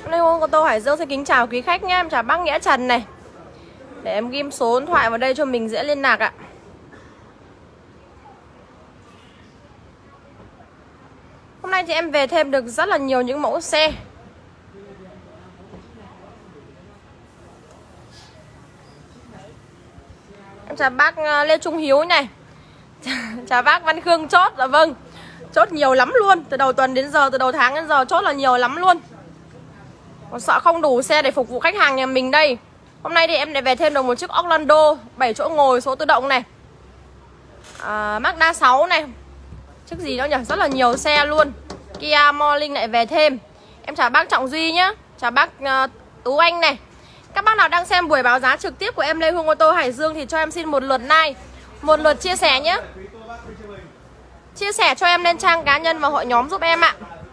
Lê Hương ô tô Hải Dương xin kính chào quý khách nhé. Em chào bác Nghĩa Trần này. Để em ghim số điện thoại vào đây cho mình dễ liên lạc ạ. Hôm nay thì em về thêm được rất là nhiều những mẫu xe. Em chào bác Lê Trung Hiếu này. Chào bác Văn Khương chốt. Dạ vâng, chốt nhiều lắm luôn. Từ đầu tuần đến giờ, từ đầu tháng đến giờ chốt là nhiều lắm luôn. Còn sợ không đủ xe để phục vụ khách hàng nhà mình đây. Hôm nay thì em lại về thêm được một chiếc Orlando 7 chỗ ngồi số tự động này, Mazda 6 này. Chiếc gì đó nhỉ? Rất là nhiều xe luôn. Kia Morning lại về thêm. Em chào bác Trọng Duy nhé. Chào bác Tú Anh này. Các bác nào đang xem buổi báo giá trực tiếp của em Lê Hương ô tô Hải Dương thì cho em xin một lượt like, một lượt chia sẻ nhé. Chia sẻ cho em lên trang cá nhân và hội nhóm giúp em ạ.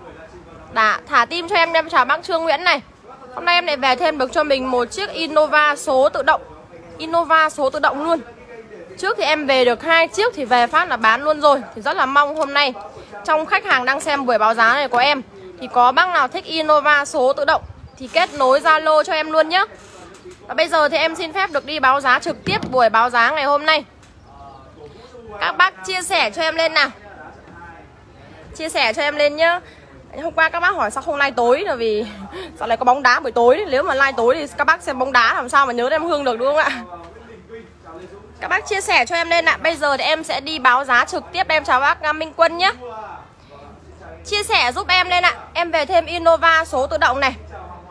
Thả tim cho em chào bác Trương Nguyễn này. Hôm nay em lại về thêm được cho mình một chiếc Innova số tự động. Innova số tự động luôn. Trước thì em về được 2 chiếc thì về phát là bán luôn rồi. Thì rất là mong hôm nay trong khách hàng đang xem buổi báo giá này của em thì có bác nào thích Innova số tự động thì kết nối Zalo cho em luôn nhé. Và bây giờ thì em xin phép được đi báo giá trực tiếp buổi báo giá ngày hôm nay. Các bác chia sẻ cho em lên nào. Chia sẻ cho em lên nhá. Hôm qua các bác hỏi sao không live tối là vì sao lại có bóng đá buổi tối. Nếu mà live tối thì các bác xem bóng đá làm sao mà nhớ đến em Hương được, đúng không ạ? Các bác chia sẻ cho em lên ạ. Bây giờ thì em sẽ đi báo giá trực tiếp. Em chào bác Minh Quân nhé. Chia sẻ giúp em lên ạ. Em về thêm Innova số tự động này,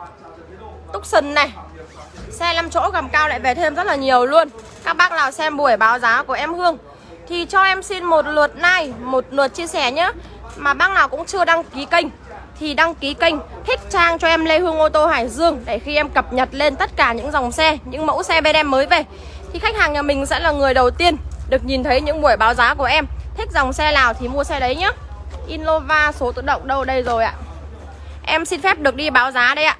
Tucson này, xe 5 chỗ gầm cao lại về thêm rất là nhiều luôn. Các bác nào xem buổi báo giá của em Hương thì cho em xin một lượt like, một lượt chia sẻ nhé. Mà bác nào cũng chưa đăng ký kênh thì đăng ký kênh, thích trang cho em Lê Hương ô tô Hải Dương để khi em cập nhật lên tất cả những dòng xe, những mẫu xe bên em mới về thì khách hàng nhà mình sẽ là người đầu tiên được nhìn thấy những buổi báo giá của em. Thích dòng xe nào thì mua xe đấy nhé. Innova số tự động đâu đây rồi ạ. Em xin phép được đi báo giá đây ạ.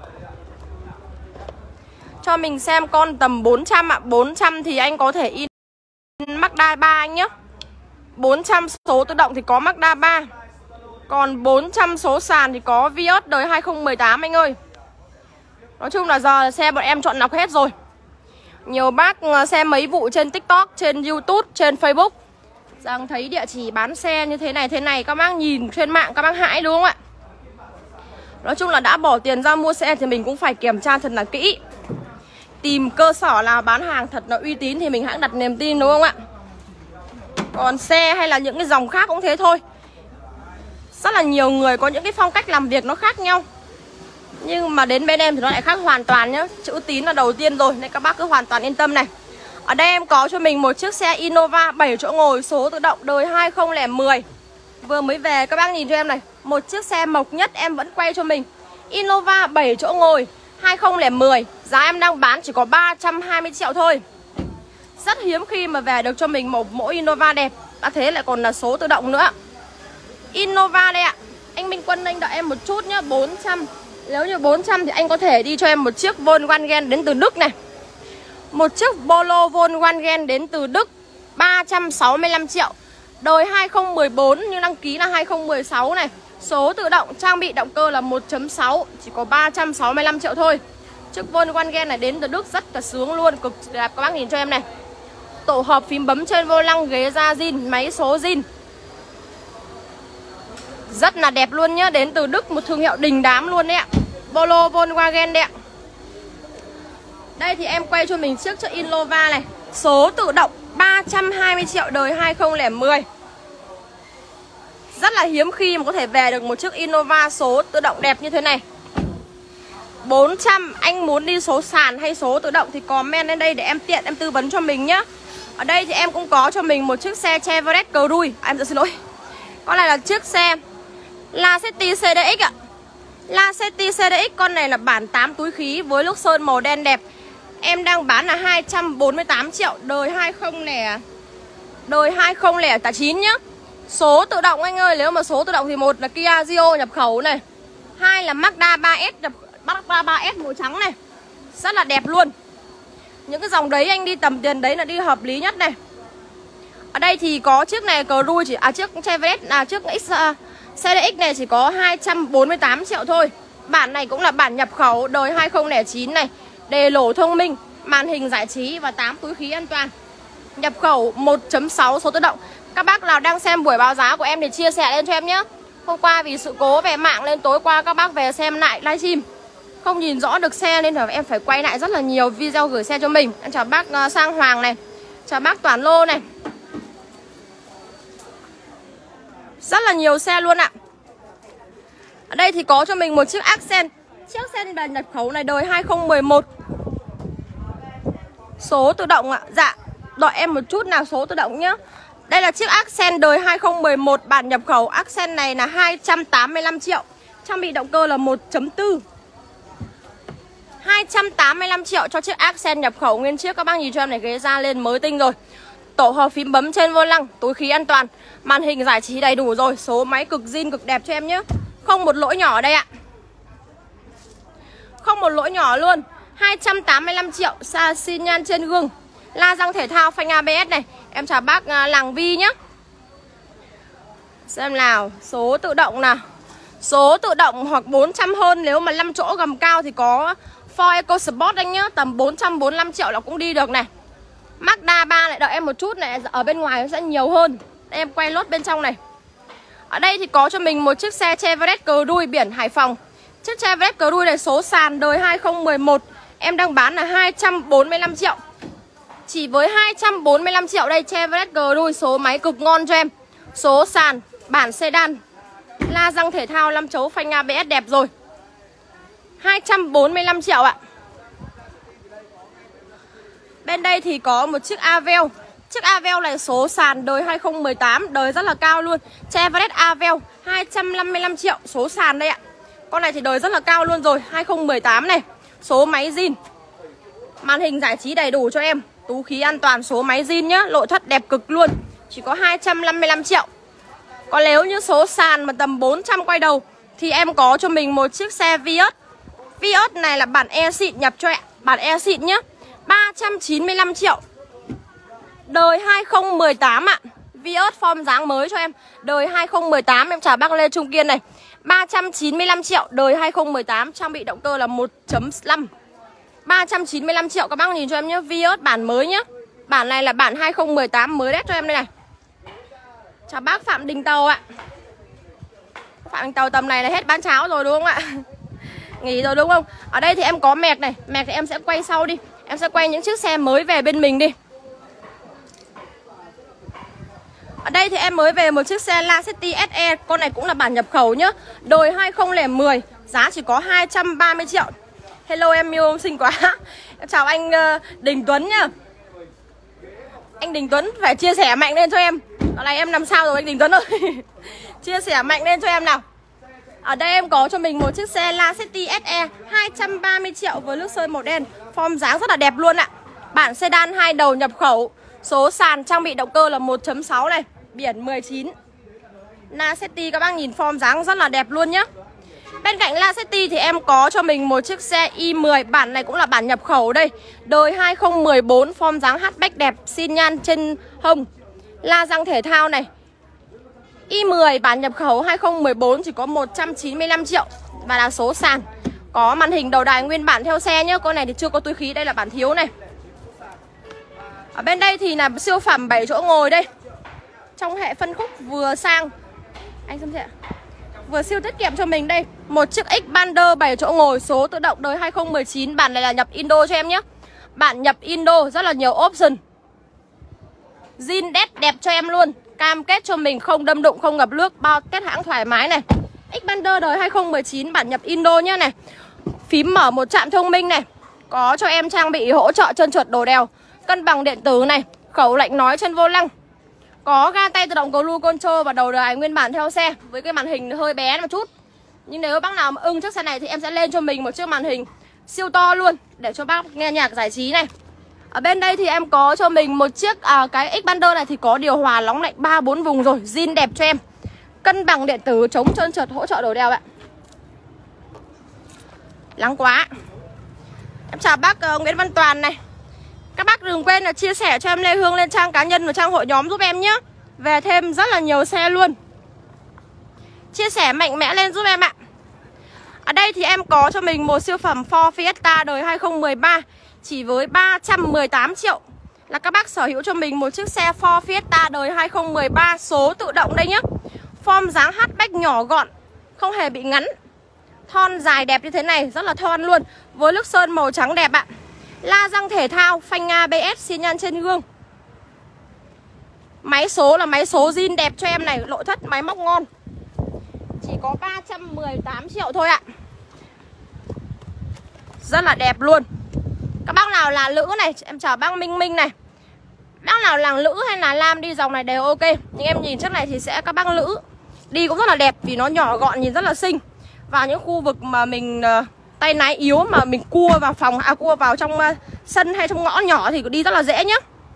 Cho mình xem con tầm 400 ạ. 400 thì anh có thể in Mazda 3 anh nhé. 400 số tự động thì có Mazda 3. Còn 400 số sàn thì có Vios đời 2018 anh ơi. Nói chung là giờ xe bọn em chọn lọc hết rồi. Nhiều bác xem mấy vụ trên TikTok, trên YouTube, trên Facebook rằng thấy địa chỉ bán xe như thế này các bác nhìn trên mạng các bác hãi, đúng không ạ? Nói chung là đã bỏ tiền ra mua xe thì mình cũng phải kiểm tra thật là kỹ. Tìm cơ sở nào bán hàng thật là uy tín thì mình hãy đặt niềm tin, đúng không ạ? Còn xe hay là những cái dòng khác cũng thế thôi. Rất là nhiều người có những cái phong cách làm việc nó khác nhau. Nhưng mà đến bên em thì nó lại khác hoàn toàn nhá. Chữ tín là đầu tiên rồi nên các bác cứ hoàn toàn yên tâm này. Ở đây em có cho mình một chiếc xe Innova 7 chỗ ngồi số tự động đời 2010. Vừa mới về các bác nhìn cho em này. Một chiếc xe mộc nhất em vẫn quay cho mình. Innova 7 chỗ ngồi 2010. Giá em đang bán chỉ có 320 triệu thôi. Rất hiếm khi mà về được cho mình một mẫu Innova đẹp. Đã thế lại còn là số tự động nữa. Innova đây ạ. Anh Minh Quân anh đợi em một chút nhá. 400. Nếu như 400 thì anh có thể đi cho em một chiếc Volkswagen đến từ Đức này. Một chiếc Polo Volkswagen đến từ Đức 365 triệu. Đời 2014 nhưng đăng ký là 2016 này. Số tự động, trang bị động cơ là 1.6, chỉ có 365 triệu thôi. Chiếc Volkswagen này đến từ Đức rất là sướng luôn, cực đẹp các bác nhìn cho em này. Tổ hợp phím bấm trên vô lăng, ghế da zin, máy số zin. Rất là đẹp luôn nhá, đến từ Đức, một thương hiệu đình đám luôn đấy ạ. Polo Volkswagen đấy ạ. Đây thì em quay cho mình chiếc Innova này, số tự động 320 triệu đời 2010. Rất là hiếm khi mà có thể về được một chiếc Innova số tự động đẹp như thế này. 400 anh muốn đi số sàn hay số tự động thì comment lên đây để em tiện em tư vấn cho mình nhá. Ở đây thì em cũng có cho mình một chiếc xe Chevrolet Cruze. Em xin lỗi. Con này là chiếc xe Lacetti CDX ạ. Lacetti CDX con này là bản 8 túi khí với lốp sơn màu đen đẹp. Em đang bán là 248 triệu đời 2009 nhá. Số tự động anh ơi, nếu mà số tự động thì một là Kia Rio nhập khẩu này, hai là Mazda 3S Mazda 3S màu trắng này. Rất là đẹp luôn. Những cái dòng đấy anh đi tầm tiền đấy là đi hợp lý nhất này. Ở đây thì có chiếc này Cruze chỉ chiếc Chevrolet chiếc CDX này chỉ có 248 triệu thôi. Bản này cũng là bản nhập khẩu đời 2009 này. Đề lỗ thông minh, màn hình giải trí và 8 túi khí an toàn. Nhập khẩu 1.6 số tự động. Các bác nào đang xem buổi báo giá của em thì chia sẻ lên cho em nhé. Hôm qua vì sự cố về mạng nên tối qua các bác về xem lại livestream không nhìn rõ được xe nên là em phải quay lại rất là nhiều video gửi xe cho mình. Em chào bác Sang Hoàng này, chào bác Toản Lô này. Rất là nhiều xe luôn ạ. Ở đây thì có cho mình một chiếc Accent. Chiếc Accent là nhập khẩu này đời 2011. Số tự động ạ. Dạ, đợi em một chút nào, số tự động nhá. Đây là chiếc Accent đời 2011 bản nhập khẩu. Accent này là 285 triệu. Trang bị động cơ là 1.4. 285 triệu cho chiếc Accent nhập khẩu nguyên chiếc. Các bác nhìn cho em này, ghế da lên mới tinh rồi. Tổ hợp phím bấm trên vô lăng, túi khí an toàn, màn hình giải trí đầy đủ rồi. Số máy cực zin cực đẹp cho em nhé. Không một lỗi nhỏ ở đây ạ. Không một lỗi nhỏ luôn. 285 triệu, xi nhan trên gương, la răng thể thao, phanh ABS này. Em chào bác Làng Vi nhé. Xem nào, số tự động nào. Số tự động hoặc 400 hơn. Nếu mà 5 chỗ gầm cao thì có Ford EcoSport anh nhá. Tầm 445 triệu là cũng đi được này. Mazda 3 lại đợi em một chút này. Ở bên ngoài nó sẽ nhiều hơn. Đây, em quay lốt bên trong này. Ở đây thì có cho mình một chiếc xe Chevrolet cờ đuôi biển Hải Phòng. Chiếc Chevrolet cờ đuôi này số sàn đời 2011. Em đang bán là 245 triệu. Chỉ với 245 triệu đây, Chevrolet cờ đuôi số máy cực ngon cho em. Số sàn, bản sedan, la răng thể thao 5 chấu, phanh ABS đẹp rồi. 245 triệu ạ. Bên đây thì có một chiếc Aveo. Chiếc Aveo này số sàn đời 2018, đời rất là cao luôn. Chevrolet Aveo 255 triệu, số sàn đây ạ. Con này thì đời rất là cao luôn rồi, 2018 này. Số máy zin, màn hình giải trí đầy đủ cho em, túi khí an toàn, số máy zin nhá, nội thất đẹp cực luôn. Chỉ có 255 triệu. Còn nếu như số sàn mà tầm 400 quay đầu thì em có cho mình một chiếc xe Vios. Vios này là bản E xịn nhập cho em, bản E xịn nhá, 395 triệu. Đời 2018 ạ. Vios form dáng mới cho em, đời 2018. Em chào bác Lê Trung Kiên này, 395 triệu, đời 2018. Trang bị động cơ là 1.5. 395 triệu các bác nhìn cho em nhé. Vios bản mới nhé. Bản này là bản 2018 mới đét cho em đây này. Chào bác Phạm Đình Tàu ạ. Phạm Đình Tàu tầm này là hết bán cháo rồi đúng không ạ? Nghỉ rồi đúng không? Ở đây thì em có mẹc này. Mẹc thì em sẽ quay sau đi. Em sẽ quay những chiếc xe mới về bên mình đi. Ở đây thì em mới về một chiếc xe Lacetti SE. Con này cũng là bản nhập khẩu nhá. Đời 2010. Giá chỉ có 230 triệu. Hello em yêu, xinh quá. Em chào anh Đình Tuấn nhá. Anh Đình Tuấn phải chia sẻ mạnh lên cho em. Ở này em làm sao rồi anh Đình Tuấn ơi. Chia sẻ mạnh lên cho em nào. Ở đây em có cho mình một chiếc xe Lacetti SE 230 triệu với nước sơn màu đen. Form dáng rất là đẹp luôn ạ. Bản sedan 2 đầu nhập khẩu. Số sàn, trang bị động cơ là 1.6 này, biển 19. Lacetti các bác nhìn form dáng rất là đẹp luôn nhá. Bên cạnh Lacetti thì em có cho mình một chiếc xe i10. Bản này cũng là bản nhập khẩu đây. Đời 2014, form dáng hatchback đẹp, xi nhan trên hông, la răng thể thao này. i10 bản nhập khẩu 2014 chỉ có 195 triệu. Và là số sàn. Có màn hình đầu đài nguyên bản theo xe nhá. Con này thì chưa có túi khí, đây là bản thiếu này. Ở bên đây thì là siêu phẩm 7 chỗ ngồi đây. Trong hệ phân khúc vừa sang. Anh xem ạ. Vừa siêu tiết kiệm cho mình đây. Một chiếc Xpander 7 chỗ ngồi, số tự động đời 2019. Bản này là nhập Indo cho em nhé. Bản nhập Indo, rất là nhiều option. Zin đét đẹp cho em luôn. Cam kết cho mình không đâm đụng, không ngập nước, bao kết hãng thoải mái này. Xpander đời 2019 bản nhập Indo nhá này. Phím mở một trạm thông minh này. Có cho em trang bị hỗ trợ trơn trượt đổ đèo, cân bằng điện tử này, khẩu lệnh nói trên vô lăng. Có ga tay tự động cruise control và đầu đài nguyên bản theo xe. Với cái màn hình hơi bé một chút. Nhưng nếu bác nào mà ưng chiếc xe này thì em sẽ lên cho mình một chiếc màn hình siêu to luôn, để cho bác nghe nhạc giải trí này. Ở bên đây thì em có cho mình một chiếc cái Xpander này thì có điều hòa nóng lạnh 3-4 vùng rồi. Zin đẹp cho em. Cân bằng điện tử, chống trơn trượt, hỗ trợ đổ đèo ạ. Lắng quá. Em chào bác Nguyễn Văn Toàn này. Các bác đừng quên là chia sẻ cho em Lê Hương lên trang cá nhân và trang hội nhóm giúp em nhé. Về thêm rất là nhiều xe luôn. Chia sẻ mạnh mẽ lên giúp em ạ. Ở đây thì em có cho mình một siêu phẩm Ford Fiesta đời 2013 chỉ với 318 triệu. Là các bác sở hữu cho mình một chiếc xe Ford Fiesta đời 2013 số tự động đây nhé. Form dáng hatchback nhỏ gọn, không hề bị ngắn. Thon dài đẹp như thế này, rất là thon luôn. Với nước sơn màu trắng đẹp ạ. La răng thể thao, phanh ABS, xi nhan trên gương. Máy số là máy số zin đẹp cho em này, nội thất máy móc ngon. Chỉ có 318 triệu thôi ạ. Rất là đẹp luôn. Các bác nào là nữ này, em chào bác Minh Minh này. Bác nào là nữ hay là nam đi dòng này đều ok. Nhưng em nhìn chiếc này thì sẽ các bác nữ đi cũng rất là đẹp vì nó nhỏ gọn, nhìn rất là xinh. Vào những khu vực mà mình tay lái yếu mà mình cua vào phòng, cua vào trong sân hay trong ngõ nhỏ thì đi rất là dễ nhá.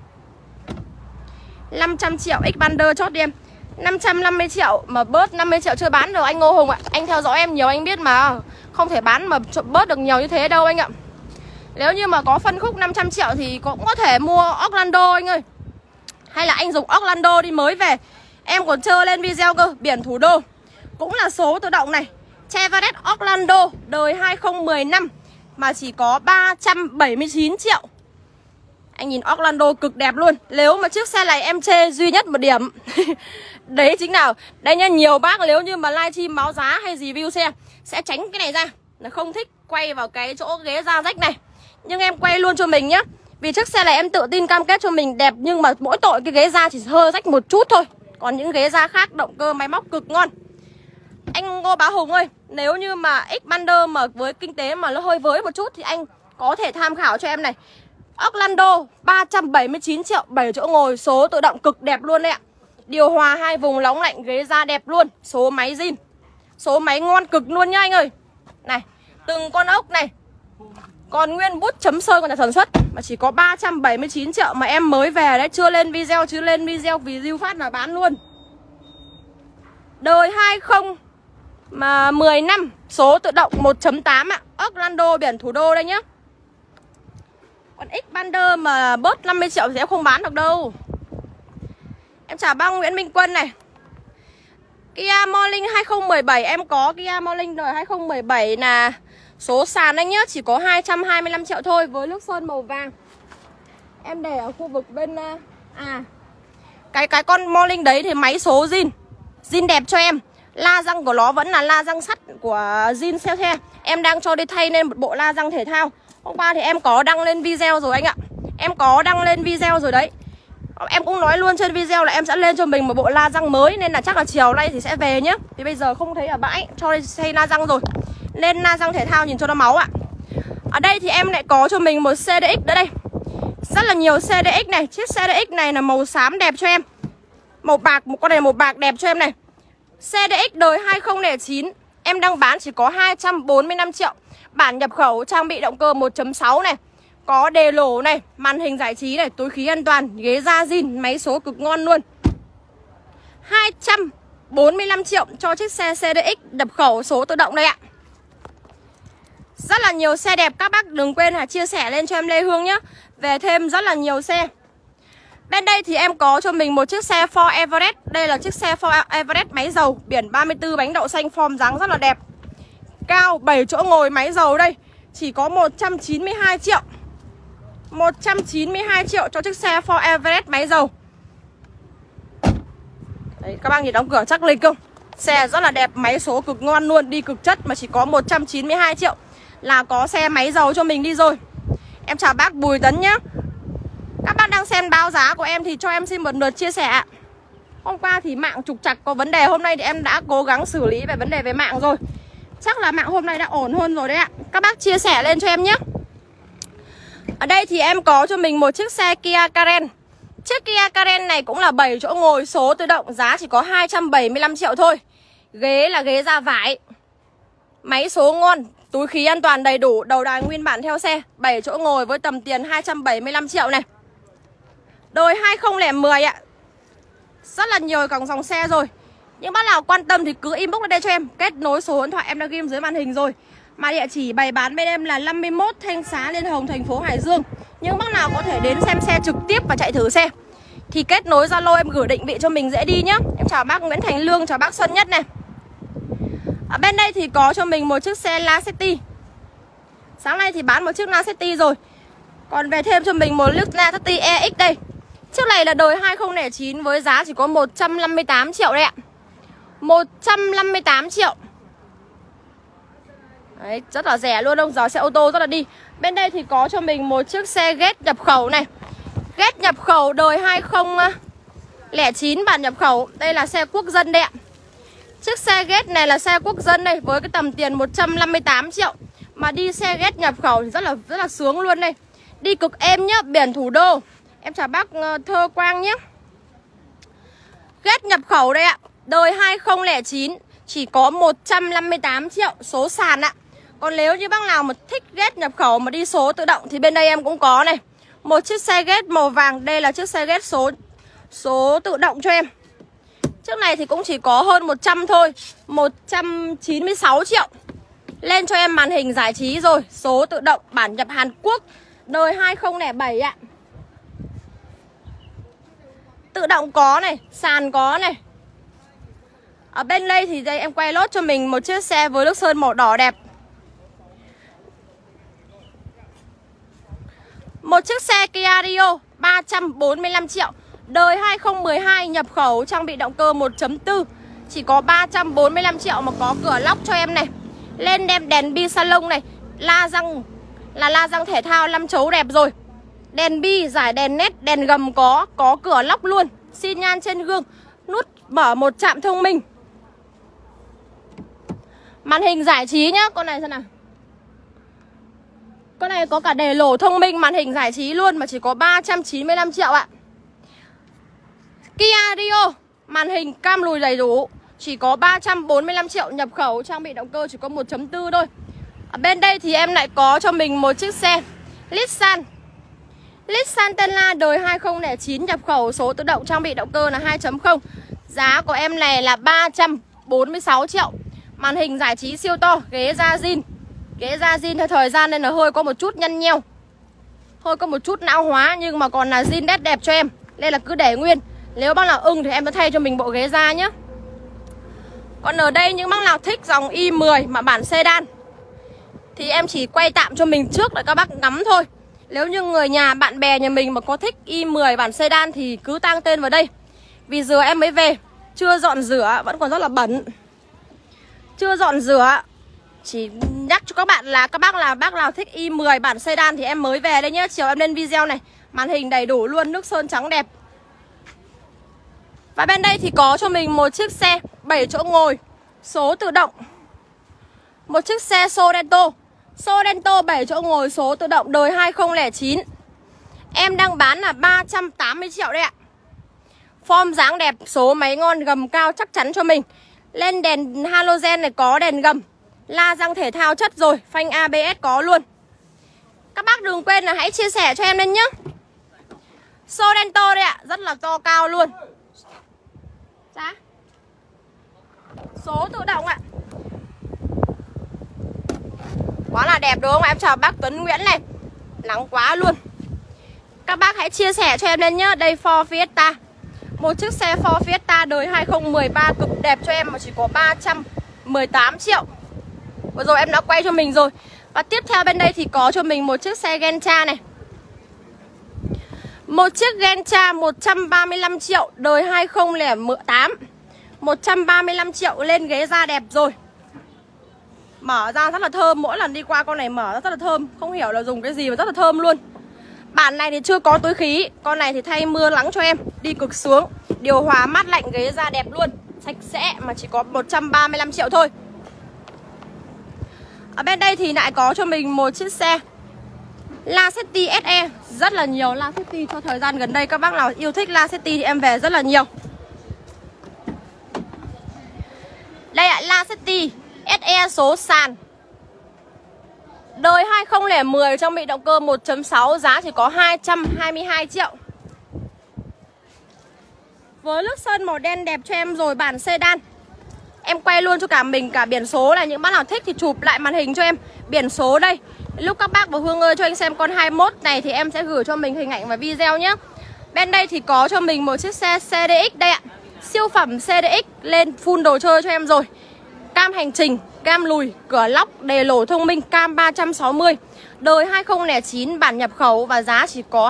500 triệu Xpander chốt đi em. 550 triệu mà bớt 50 triệu chưa bán được anh Ngô Hùng ạ. Anh theo dõi em nhiều anh biết mà, không thể bán mà bớt được nhiều như thế đâu anh ạ. Nếu như mà có phân khúc 500 triệu thì cũng có thể mua Orlando anh ơi. Hay là anh dùng Orlando đi mới về. Em còn chơi lên video cơ, biển Thủ Đô. Cũng là số tự động này. Chevrolet Orlando đời 2015 mà chỉ có 379 triệu. Anh nhìn Orlando cực đẹp luôn. Nếu mà chiếc xe này em chê duy nhất một điểm đấy chính nào. Đây nha, nhiều bác nếu như mà livestream báo giá hay review xe sẽ tránh cái này ra, là không thích quay vào cái chỗ ghế da rách này. Nhưng em quay luôn cho mình nhá. Vì chiếc xe này em tự tin cam kết cho mình đẹp. Nhưng mà mỗi tội cái ghế da chỉ hơi rách một chút thôi. Còn những ghế da khác động cơ máy móc cực ngon. Anh Ngô Bá Hùng ơi, nếu như mà Xpander mà với kinh tế mà nó hơi với một chút thì anh có thể tham khảo cho em này. Orlando 379 triệu, 7 chỗ ngồi, số tự động cực đẹp luôn đấy ạ. Điều hòa 2 vùng nóng lạnh, ghế da đẹp luôn. Số máy zin, số máy ngon cực luôn nha anh ơi. Này, từng con ốc này còn nguyên bút chấm sơn còn nhà sản xuất mà chỉ có 379 triệu mà em mới về đấy, chưa lên video, chứ lên video vì review phát là bán luôn. Đời 2015, số tự động 1.8 ạ. Orlando biển Thủ Đô đây nhá. Còn Xpander mà bớt 50 triệu thì em không bán được đâu. Em chào bác Nguyễn Minh Quân này. Kia Morning 2017, em có Kia Morning đời 2017 là số sàn anh nhá, chỉ có 225 triệu thôi với nước sơn màu vàng. Em để ở khu vực bên cái con Morning đấy thì máy số zin. Zin đẹp cho em. La răng của nó vẫn là la răng sắt của zin xe the. Em đang cho đi thay nên một bộ la răng thể thao. Hôm qua thì em có đăng lên video rồi anh ạ. Em có đăng lên video rồi đấy. Em cũng nói luôn trên video là em sẽ lên cho mình một bộ la răng mới. Nên là chắc là chiều nay thì sẽ về nhé. Thì bây giờ không thấy ở bãi, cho đi xây la răng rồi. Lên la răng thể thao nhìn cho nó máu ạ. Ở đây thì em lại có cho mình một CDX nữa đây. Rất là nhiều CDX này. Chiếc CDX này là màu xám đẹp cho em. Màu bạc, một con này màu bạc đẹp cho em này. CDX đời 2009 em đang bán chỉ có 245 triệu. Bản nhập khẩu, trang bị động cơ 1.6 này. Có đề lổ này, màn hình giải trí này, túi khí an toàn, ghế da zin, máy số cực ngon luôn. 245 triệu cho chiếc xe CDX nhập khẩu số tự động đây ạ. Rất là nhiều xe đẹp, các bác đừng quên là chia sẻ lên cho em Lê Hương nhé. Về thêm rất là nhiều xe. Bên đây thì em có cho mình một chiếc xe Ford Everest. Đây là chiếc xe Ford Everest máy dầu, biển 34, bánh đậu xanh, form dáng rất là đẹp. Cao, 7 chỗ ngồi, máy dầu đây. Chỉ có 192 triệu. 192 triệu cho chiếc xe Ford Everest máy dầu. Đấy, các bác nhìn đóng cửa chắc lịch không? Xe rất là đẹp, máy số cực ngon luôn, đi cực chất mà chỉ có 192 triệu là có xe máy dầu cho mình đi rồi. Em chào bác Bùi Tấn nhé. Các bác đang xem báo giá của em thì cho em xin một lượt chia sẻ ạ. Hôm qua thì mạng trục trặc có vấn đề, hôm nay thì em đã cố gắng xử lý về vấn đề về mạng rồi. Chắc là mạng hôm nay đã ổn hơn rồi đấy ạ. Các bác chia sẻ lên cho em nhé. Ở đây thì em có cho mình một chiếc xe Kia Carens. Chiếc Kia Carens này cũng là 7 chỗ ngồi, số tự động, giá chỉ có 275 triệu thôi. Ghế là ghế da vải. Máy số ngon, túi khí an toàn đầy đủ, đầu đài nguyên bản theo xe. 7 chỗ ngồi với tầm tiền 275 triệu này. Đời 2010 ạ. Rất là nhiều còng dòng xe rồi. Những bác nào quan tâm thì cứ inbox lên đây cho em. Kết nối số điện thoại em đã ghi dưới màn hình rồi. Mà địa chỉ bày bán bên em là 51 Thanh Xá, Liên Hồng, thành phố Hải Dương. Những bác nào có thể đến xem xe trực tiếp và chạy thử xe thì kết nối Zalo em gửi định vị cho mình dễ đi nhá. Em chào bác Nguyễn Thành Lương, chào bác Xuân Nhất này. Ở bên đây đây thì có cho mình một chiếc xe Lacetti. Sáng nay thì bán một chiếc Lacetti rồi. Còn về thêm cho mình một chiếc Lacetti EX đây. Chiếc này là đời 2009 với giá chỉ có 158 triệu đấy ạ. 158 triệu. Đấy, rất là rẻ luôn, ông giờ xe ô tô rất là đi. Bên đây thì có cho mình một chiếc xe ghét nhập khẩu này. Ghét nhập khẩu đời 2009 bản nhập khẩu. Đây là xe quốc dân đấy ạ. Chiếc xe ghét này là xe quốc dân đây, với cái tầm tiền 158 triệu. Mà đi xe ghét nhập khẩu thì rất là sướng luôn đây. Đi cực êm nhá, biển thủ đô. Em chào bác Thơ Quang nhé. Ghét nhập khẩu đây ạ. Đời 2009 chỉ có 158 triệu số sàn ạ. Còn nếu như bác nào mà thích ghét nhập khẩu mà đi số tự động thì bên đây em cũng có này. Một chiếc xe ghét màu vàng. Đây là chiếc xe ghét số tự động cho em. Chiếc này thì cũng chỉ có hơn 100 thôi. 196 triệu. Lên cho em màn hình giải trí rồi. Số tự động bản nhập Hàn Quốc. Đời 2007 ạ. Tự động có này, sàn có này. Ở bên đây thì đây em quay lốt cho mình một chiếc xe với nước sơn màu đỏ đẹp. Một chiếc xe Kia Rio 345 triệu. Đời 2012 nhập khẩu, trang bị động cơ 1.4. Chỉ có 345 triệu mà có cửa lóc cho em này. Lên đem đèn bi salon này. La răng là la răng thể thao 5 chấu đẹp rồi. Đèn bi, giải đèn nét, đèn gầm có cửa lóc luôn. Xi nhan trên gương. Nút mở một trạm thông minh. Màn hình giải trí nhá. Con này xem nào. Con này có cả đề lổ thông minh, màn hình giải trí luôn mà chỉ có 395 triệu ạ. Kia Rio, màn hình cam lùi đầy đủ, chỉ có 345 triệu, nhập khẩu, trang bị động cơ chỉ có 1.4 thôi. Ở bên đây thì em lại có cho mình một chiếc xe Nissan Tenla đời 2009 nhập khẩu, số tự động, trang bị động cơ là 2.0. Giá của em này là 346 triệu. Màn hình giải trí siêu to, ghế da zin. Ghế da zin theo thời gian nên là hơi có một chút nhăn nheo, hơi có một chút não hóa, nhưng mà còn là zin đét đẹp cho em. Nên là cứ để nguyên. Nếu bác nào ưng thì em sẽ thay cho mình bộ ghế da nhé. Còn ở đây những bác nào thích dòng i10 mà bản sedan thì em chỉ quay tạm cho mình trước để các bác ngắm thôi. Nếu như người nhà, bạn bè nhà mình mà có thích i10 bản sedan thì cứ tăng tên vào đây. Vì giờ em mới về, chưa dọn rửa, vẫn còn rất là bẩn. Chưa dọn rửa. Chỉ nhắc cho các bạn là bác nào thích i10 bản sedan thì em mới về đây nhé. Chiều em lên video này, màn hình đầy đủ luôn, nước sơn trắng đẹp. Và bên đây thì có cho mình một chiếc xe 7 chỗ ngồi, số tự động. Một chiếc xe Sorento 7 chỗ ngồi, số tự động, đời 2009. Em đang bán là 380 triệu đấy ạ. Form dáng đẹp, số máy ngon, gầm cao chắc chắn cho mình. Lên đèn halogen này có đèn gầm. La răng thể thao chất rồi, phanh ABS có luôn. Các bác đừng quên là hãy chia sẻ cho em lên nhé. Sorento đây ạ, rất là to cao luôn. Giá số tự động ạ. Quá là đẹp đúng không? Em chào bác Tuấn Nguyễn này. Nắng quá luôn. Các bác hãy chia sẻ cho em lên nhé. Đây Ford Fiesta. Một chiếc xe Ford Fiesta đời 2013 cực đẹp cho em mà chỉ có 318 triệu. Vừa rồi em đã quay cho mình rồi. Và tiếp theo bên đây thì có cho mình một chiếc xe Gentra này. Một chiếc Gentra 135 triệu, đời 2008. 135 triệu, lên ghế da đẹp rồi. Mở ra rất là thơm, mỗi lần đi qua con này mở ra rất là thơm. Không hiểu là dùng cái gì mà rất là thơm luôn. Bản này thì chưa có túi khí. Con này thì thay mưa nắng cho em, đi cực sướng. Điều hòa mát lạnh, ghế da đẹp luôn. Sạch sẽ mà chỉ có 135 triệu thôi. Ở bên đây thì lại có cho mình một chiếc xe Lacetti SE. Rất là nhiều Lacetti cho thời gian gần đây. Các bác nào yêu thích Lacetti thì em về rất là nhiều. Đây ạ, Lacetti SE số sàn, đời 2010, trang bị động cơ 1.6, giá chỉ có 222 triệu. Với nước sơn màu đen đẹp cho em rồi, bản sedan. Em quay luôn cho cả mình cả biển số này. Những bác nào thích thì chụp lại màn hình cho em. Biển số đây. Lúc các bác và Hương ơi cho anh xem con 21 này thì em sẽ gửi cho mình hình ảnh và video nhé. Bên đây thì có cho mình một chiếc xe CDX đây ạ. Siêu phẩm CDX lên full đồ chơi cho em rồi. cam hành trình, cam lùi, cửa lóc, đề lổ thông minh, cam 360. Đời 2009, bản nhập khẩu và giá chỉ có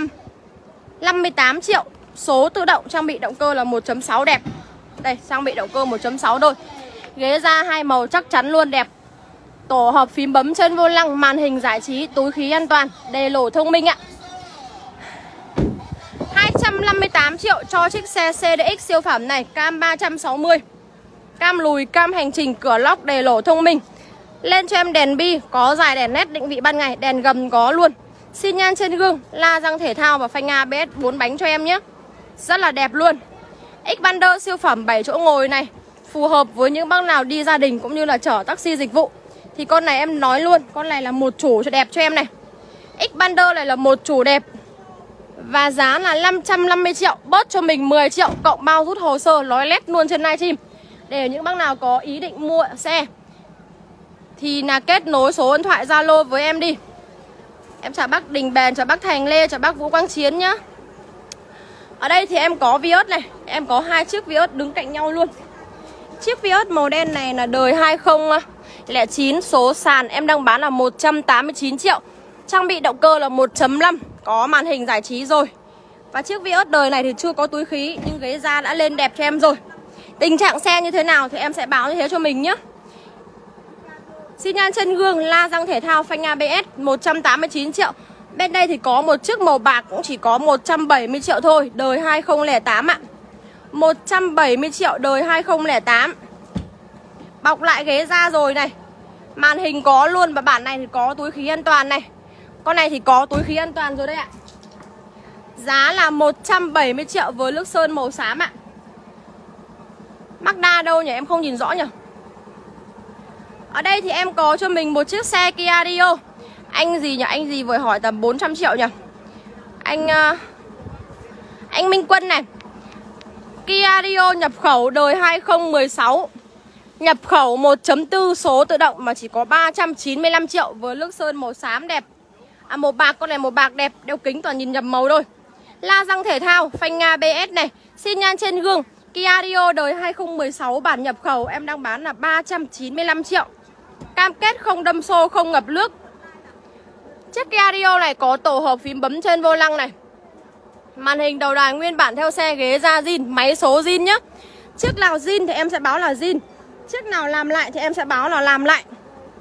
258 triệu. Số tự động, trang bị động cơ là 1.6 đẹp. Đây, trang bị động cơ 1.6 thôi. Ghế da 2 màu chắc chắn luôn đẹp. Tổ hợp phím bấm trên vô lăng, màn hình giải trí, túi khí an toàn, đề lổ thông minh ạ. 258 triệu cho chiếc xe CDX siêu phẩm này, cam 360. Cam lùi, cam hành trình, cửa lóc, đề lổ thông minh. Lên cho em đèn bi, có dài đèn LED định vị ban ngày, đèn gầm có luôn. Xi nhan trên gương, la răng thể thao và phanh ABS 4 bánh cho em nhé. Rất là đẹp luôn. Xpander siêu phẩm 7 chỗ ngồi này, phù hợp với những bác nào đi gia đình cũng như là chở taxi dịch vụ. Thì con này em nói luôn, con này là một chủ cho đẹp cho em này. Xpander này là một chủ đẹp. Và giá là 550 triệu, bớt cho mình 10 triệu cộng bao rút hồ sơ, nói lét luôn trên livestream. Để những bác nào có ý định mua xe thì là kết nối số điện thoại Zalo với em đi. Em chào bác Đình Bền, chào bác Thành Lê, chào bác Vũ Quang Chiến nhá. Ở đây thì em có Vios này, em có 2 chiếc Vios đứng cạnh nhau luôn. Chiếc Vios màu đen này là đời 2009, số sàn em đang bán là 189 triệu. Trang bị động cơ là 1.5, có màn hình giải trí rồi. Và chiếc Vios đời này thì chưa có túi khí, nhưng ghế da đã lên đẹp cho em rồi. Tình trạng xe như thế nào thì em sẽ báo như thế cho mình nhé. Xi nhan trên gương, la răng thể thao, phanh ABS 189 triệu. Bên đây thì có một chiếc màu bạc cũng chỉ có 170 triệu thôi, đời 2008 ạ. 170 triệu đời 2008. Bọc lại ghế da rồi này. Màn hình có luôn và bản này thì có túi khí an toàn này. Con này thì có túi khí an toàn rồi đấy ạ. Giá là 170 triệu với nước sơn màu xám ạ. Mazda đâu nhỉ? Em không nhìn rõ nhỉ? Ở đây thì em có cho mình một chiếc xe Kia Rio. Anh gì nhỉ? Anh gì vừa hỏi tầm 400 triệu nhỉ? Anh Minh Quân này. Kia Rio nhập khẩu đời 2016. Nhập khẩu 1.4 số tự động mà chỉ có 395 triệu với nước sơn màu xám đẹp. À màu bạc, con này màu bạc đẹp, đeo kính toàn nhìn nhầm màu thôi. La răng thể thao, phanh ABS này, xi nhan trên gương. Kia Rio đời 2016 bản nhập khẩu em đang bán là 395 triệu. Cam kết không đâm xô, không ngập nước. Chiếc Kia Rio này có tổ hợp phím bấm trên vô lăng này. Màn hình đầu đài nguyên bản theo xe, ghế da zin, máy số zin nhá. Chiếc nào zin thì em sẽ báo là zin, chiếc nào làm lại thì em sẽ báo là làm lại.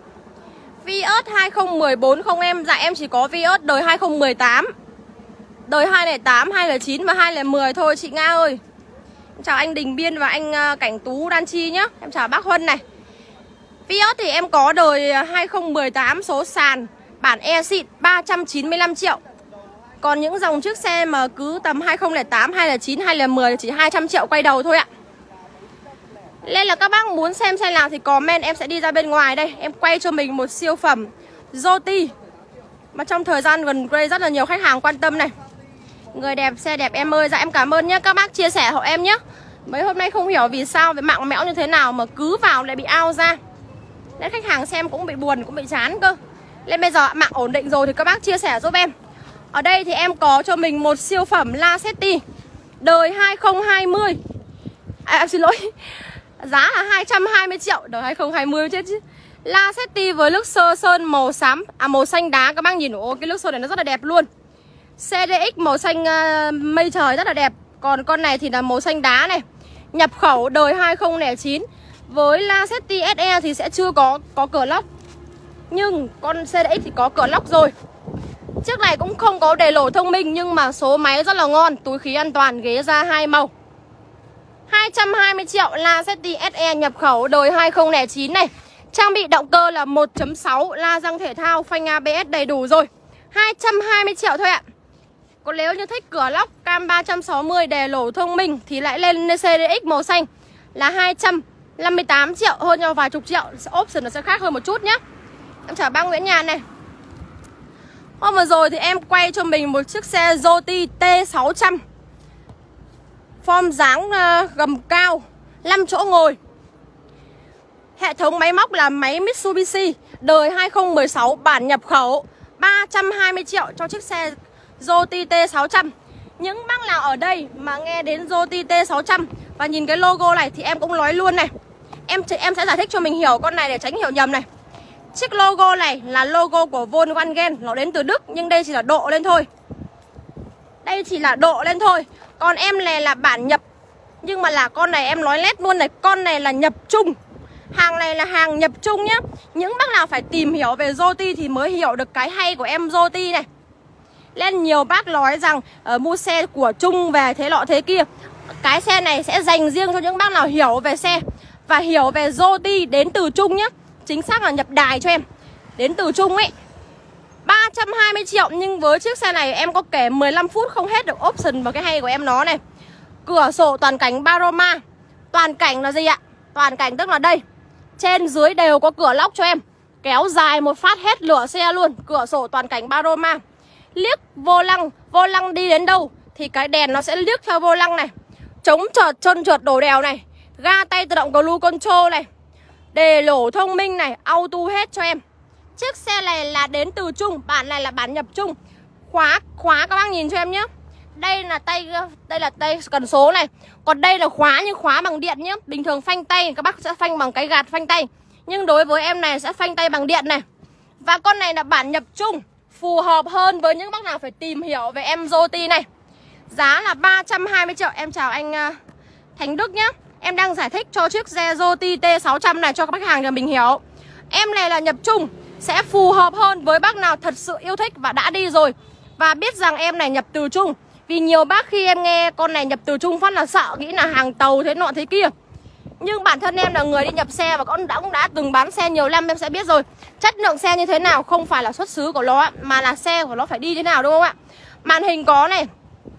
Vios 2014 không em? Dạ em chỉ có Vios đời 2018. Đời 208, 209 và 210 thôi chị Nga ơi. Em chào anh Đình Biên và anh Cảnh Tú Đan Chi nhá. Em chào bác Huân này. Vios thì em có đời 2018 số sàn, bản e xịn 395 triệu. Còn những dòng chiếc xe mà cứ tầm 2008, 2009, 2010 chỉ 200 triệu quay đầu thôi ạ. Nên là các bác muốn xem xe nào thì comment, em sẽ đi ra bên ngoài đây. Em quay cho mình một siêu phẩm Yoti mà trong thời gian gần đây rất là nhiều khách hàng quan tâm này. Người đẹp, xe đẹp em ơi. Dạ em cảm ơn nhé, các bác chia sẻ hộ em nhé. Mấy hôm nay không hiểu vì sao về mạng mẽo như thế nào mà cứ vào lại bị out ra. Nên khách hàng xem cũng bị buồn, cũng bị chán cơ. Nên bây giờ mạng ổn định rồi thì các bác chia sẻ giúp em. Ở đây thì em có cho mình một siêu phẩm Lacetti đời 2020. Em xin lỗi, giá là 220 triệu, đời 2020 chết chứ. Lacetti với nước sơn màu xám, màu xanh đá. Các bác nhìn, ồ cái nước sơn này nó rất là đẹp luôn. CDX màu xanh mây trời rất là đẹp. Còn con này thì là màu xanh đá này. Nhập khẩu đời 2009. Với Lacetti SE thì sẽ chưa có cửa lóc, nhưng con CDX thì có cửa lóc rồi. Chiếc này cũng không có đề lổ thông minh, nhưng mà số máy rất là ngon, túi khí an toàn, ghế da 2 màu. 220 triệu Lacetti SE nhập khẩu đời 2009 này. Trang bị động cơ là 1.6, la răng thể thao, phanh ABS đầy đủ rồi. 220 triệu thôi ạ. Còn nếu như thích cửa lóc, cam 360, đề lổ thông minh thì lại lên CDX màu xanh là 258 triệu, hơn nhau vài chục triệu. Option nó sẽ khác hơn một chút nhé. Em chào bác Nguyễn Nhàn này. Hôm vừa rồi thì em quay cho mình một chiếc xe Yoti T600. Form dáng gầm cao, 5 chỗ ngồi. Hệ thống máy móc là máy Mitsubishi đời 2016 bản nhập khẩu. 320 triệu cho chiếc xe Yoti T600. Những bác nào ở đây mà nghe đến Yoti T600 và nhìn cái logo này thì em cũng nói luôn này. Em sẽ giải thích cho mình hiểu con này để tránh hiểu nhầm này. Chiếc logo này là logo của Volkswagen, nó đến từ Đức, nhưng đây chỉ là độ lên thôi. Đây chỉ là độ lên thôi. Còn em này là bản nhập. Nhưng mà là con này em nói lét luôn này, con này là nhập chung. Hàng này là hàng nhập chung nhá. Những bác nào phải tìm hiểu về Yoti thì mới hiểu được cái hay của em Yoti này. Nên nhiều bác nói rằng mua xe của Trung về thế nọ thế kia. Cái xe này sẽ dành riêng cho những bác nào hiểu về xe và hiểu về Yoti đến từ Trung nhá. Chính xác là nhập đài cho em. Đến từ Trung ấy. 320 triệu, nhưng với chiếc xe này em có kể 15 phút không hết được option và cái hay của em nó này. Cửa sổ toàn cảnh Paroma. Toàn cảnh là gì ạ? Toàn cảnh tức là đây. Trên dưới đều có cửa lóc cho em. Kéo dài một phát hết lửa xe luôn. Cửa sổ toàn cảnh Paroma. Liếc vô lăng đi đến đâu thì cái đèn nó sẽ liếc theo vô lăng này. Chống trượt, chân trượt đổ đèo này. Ga tay tự động cruise control này. Đề lổ thông minh này, auto hết cho em. Chiếc xe này là đến từ Trung, bản này là bản nhập Trung. Khóa các bác nhìn cho em nhé. Đây là tay cần số này. Còn đây là khóa, nhưng khóa bằng điện nhé. Bình thường phanh tay các bác sẽ phanh bằng cái gạt phanh tay, nhưng đối với em này sẽ phanh tay bằng điện này. Và con này là bản nhập Trung, phù hợp hơn với những bác nào phải tìm hiểu về em Yoti này. Giá là 320 triệu. Em chào anh Thành Đức nhé. Em đang giải thích cho chiếc xe Yoti T600 này cho các khách hàng cho mình hiểu. Em này là nhập Trung, sẽ phù hợp hơn với bác nào thật sự yêu thích và đã đi rồi và biết rằng em này nhập từ Trung. Vì nhiều bác khi em nghe con này nhập từ Trung phát là sợ, nghĩ là hàng tàu thế nọ thế kia. Nhưng bản thân em là người đi nhập xe và cũng đã từng bán xe nhiều năm, em sẽ biết rồi. Chất lượng xe như thế nào không phải là xuất xứ của nó, mà là xe của nó phải đi thế nào, đúng không ạ? Màn hình có này.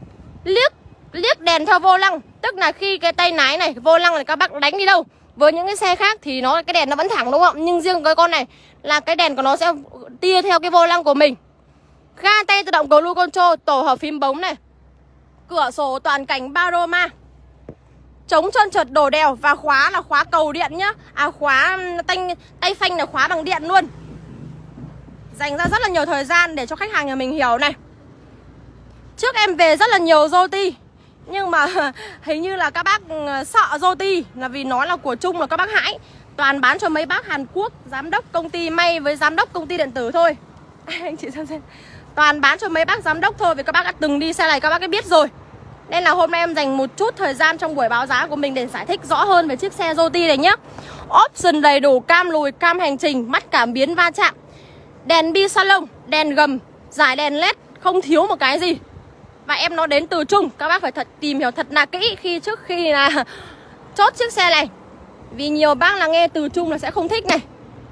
Liếc đèn theo vô lăng, tức là khi cái tay lái này, vô lăng này các bác đánh đi đâu. Với những cái xe khác thì cái đèn nó vẫn thẳng, đúng không? Nhưng riêng cái con này là cái đèn của nó sẽ tia theo cái vô lăng của mình. Ga tay tự động cruise control, tổ hợp phím bóng này. Cửa sổ toàn cảnh Paroma. Chống chân trượt đổ đèo. Và khóa là khóa cầu điện nhá. Khóa tay phanh là khóa bằng điện luôn. Dành ra rất là nhiều thời gian để cho khách hàng nhà mình hiểu này. Trước em về rất là nhiều Yoti, nhưng mà hình như là các bác sợ Yoti là vì nó là của Trung là các bác hãi. Toàn bán cho mấy bác Hàn Quốc, giám đốc công ty may với giám đốc công ty điện tử thôi. Anh chị xem. Toàn bán cho mấy bác giám đốc thôi, vì các bác đã từng đi xe này, các bác đã biết rồi. Nên là hôm nay em dành một chút thời gian trong buổi báo giá của mình để giải thích rõ hơn về chiếc xe Yoti này nhé. Option đầy đủ, cam lùi, cam hành trình, mắt cảm biến va chạm, đèn bi salon, đèn gầm, dải đèn led, không thiếu một cái gì. Và em nó đến từ Trung, các bác phải tìm hiểu thật là kỹ trước khi là chốt chiếc xe này. Vì nhiều bác là nghe từ Trung là sẽ không thích này.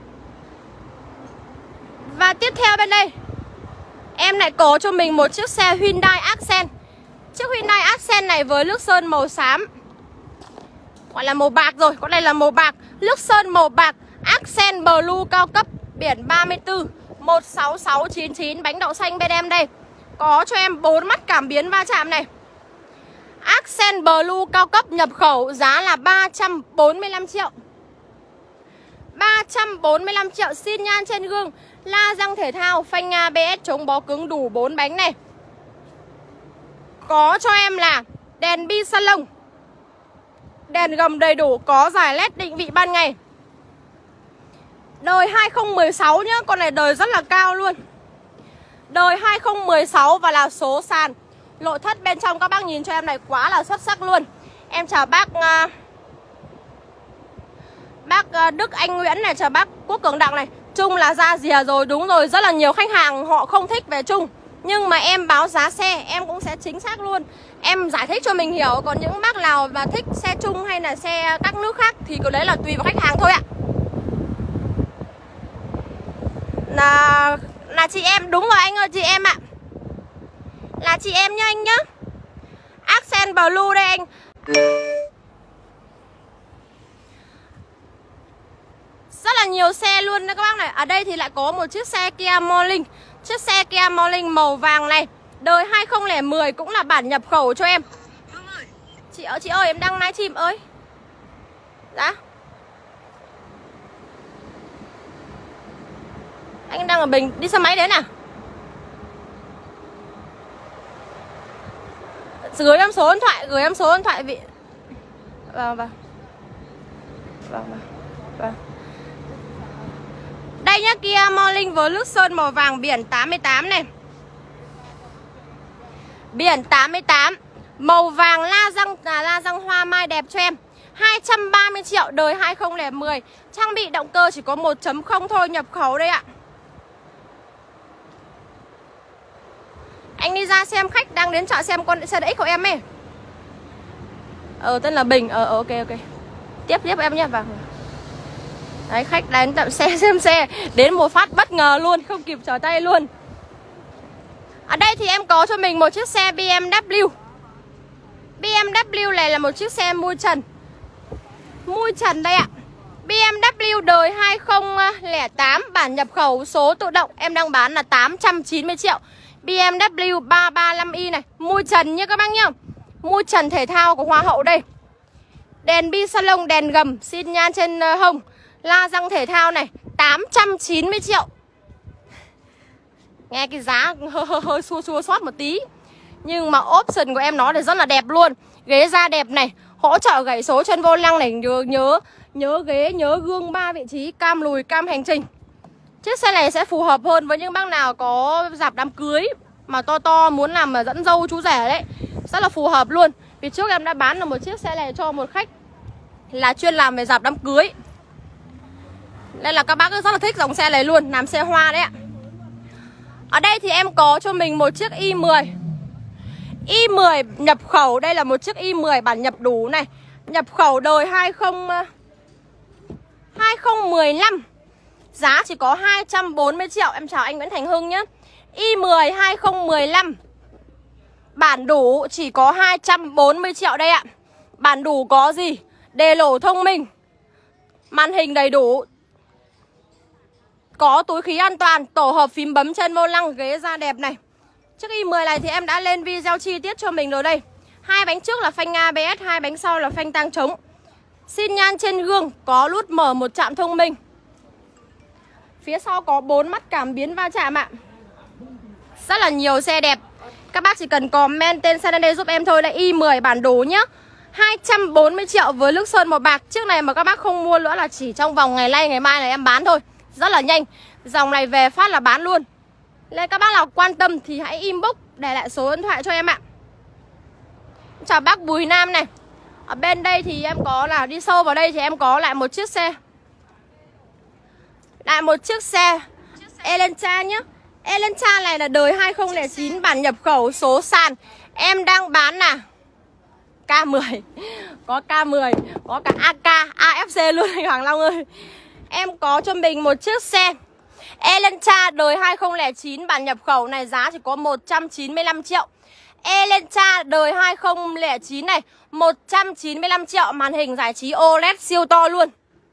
Và tiếp theo bên đây em lại có cho mình một chiếc xe Hyundai Accent. Chiếc Hyundai Accent này với nước sơn màu xám, gọi là màu bạc rồi, con này là màu bạc, nước sơn màu bạc, Accent Blue cao cấp, biển 34 16699, bánh đậu xanh bên em đây. Có cho em 4 mắt cảm biến va chạm này. Accent Blue cao cấp nhập khẩu, giá là 345 triệu. 345 triệu, xi nhan trên gương, la răng thể thao, phanh ABS chống bó cứng, đủ 4 bánh này. Có cho em là đèn bi salon, đèn gầm đầy đủ, có dải led định vị ban ngày. Đời 2016 nhá, con này đời rất là cao luôn. Đời 2016 và là số sàn. Nội thất bên trong các bác nhìn cho em này quá là xuất sắc luôn. Em chào bác Đức Anh Nguyễn này, chào bác Quốc Cường Đặng này. Trung là ra rìa rồi, đúng rồi, rất là nhiều khách hàng họ không thích về Trung. Nhưng mà em báo giá xe em cũng sẽ chính xác luôn. Em giải thích cho mình hiểu. Còn những bác nào mà thích xe Trung hay là xe các nước khác thì cái đấy là tùy vào khách hàng thôi ạ. Là chị em, đúng rồi anh ơi, chị em ạ. Là chị em nhá anh nhá. Accent Blue đây anh. Rất là nhiều xe luôn đấy các bác này. Ở đây thì lại có một chiếc xe Kia Morning. Chiếc xe Kia Morning màu vàng này, đời 2010, cũng là bản nhập khẩu cho em. Chị ơi em đang livestream ơi. Dạ. Anh đang ở Bình, đi xe máy đến à? Gửi em số điện thoại, vị. Vâng. Vâng. Đây nhá, Kia Morning với nước sơn màu vàng biển 88 này. Biển 88 màu vàng la răng hoa mai đẹp cho em. 230 triệu, đời 2010. Trang bị động cơ chỉ có 1.0 thôi, nhập khẩu đây ạ. Anh đi ra xem khách đang đến chợ xem con xe DX của em ấy. Tên là Bình. Ok. Tiếp em nhé. Vâng. Đấy, khách đến tận xe xem xe. Đến một phát bất ngờ luôn, không kịp trở tay luôn. Ở đây thì em có cho mình một chiếc xe BMW. BMW này là một chiếc xe mui trần. Mui trần đây ạ. BMW đời 2008, bản nhập khẩu, số tự động. Em đang bán là 890 triệu. BMW 335i này. Mui trần nha các bác nhá. Mui trần thể thao của Hoa hậu đây. Đèn bi salon, đèn gầm, xin nhan trên hông. La răng thể thao này, 890 triệu. Nghe cái giá hơi xua xót một tí. Nhưng mà option của em nó thì rất là đẹp luôn. Ghế da đẹp này, hỗ trợ gảy số chân vô lăng này. Nhớ ghế, nhớ gương 3 vị trí, cam lùi, cam hành trình. Chiếc xe này sẽ phù hợp hơn với những bác nào có dạp đám cưới mà to muốn làm mà dẫn dâu chú rể đấy. Rất là phù hợp luôn. Vì trước em đã bán được một chiếc xe này cho một khách là chuyên làm về dạp đám cưới. Nên là các bác rất là thích dòng xe này luôn, làm xe hoa đấy ạ. Ở đây thì em có cho mình một chiếc i10. i10 nhập khẩu, đây là một chiếc i10 bản nhập đủ này. Nhập khẩu đời 2015. Giá chỉ có 240 triệu. Em chào anh Nguyễn Thành Hưng nhé. i10 2015 bản đủ chỉ có 240 triệu đây ạ. Bản đủ có gì? Đề lổ thông minh, màn hình đầy đủ, có túi khí an toàn, tổ hợp phím bấm chân vô lăng, ghế da đẹp này. Chiếc i10 này thì em đã lên video chi tiết cho mình rồi đây. 2 bánh trước là phanh ABS, 2 bánh sau là phanh tang trống. Xin nhan trên gương, có nút mở một trạm thông minh. Phía sau có 4 mắt cảm biến va chạm ạ. Rất là nhiều xe đẹp. Các bác chỉ cần comment tên xe lên đây giúp em thôi. Là i10 bản đủ nhá. 240 triệu với nước sơn màu bạc. Chiếc này mà các bác không mua nữa là chỉ trong vòng ngày nay ngày mai này em bán thôi. Rất là nhanh. Dòng này về phát là bán luôn. Nên các bác nào quan tâm thì hãy inbox để lại số điện thoại cho em ạ. Chào bác Bùi Nam này. Ở bên đây thì em có là đi sâu vào đây thì em có lại một chiếc xe. Lại một chiếc xe Elantra nhá. Elantra này là đời 2009, bản nhập khẩu, số sàn. Em đang bán là K10. Có K10, có cả AK, AFC luôn anh Hoàng Long ơi. Em có cho mình một chiếc xe Elantra đời 2009, bản nhập khẩu này, giá chỉ có 195 triệu. Elantra đời 2009 này, 195 triệu, màn hình giải trí OLED siêu to luôn.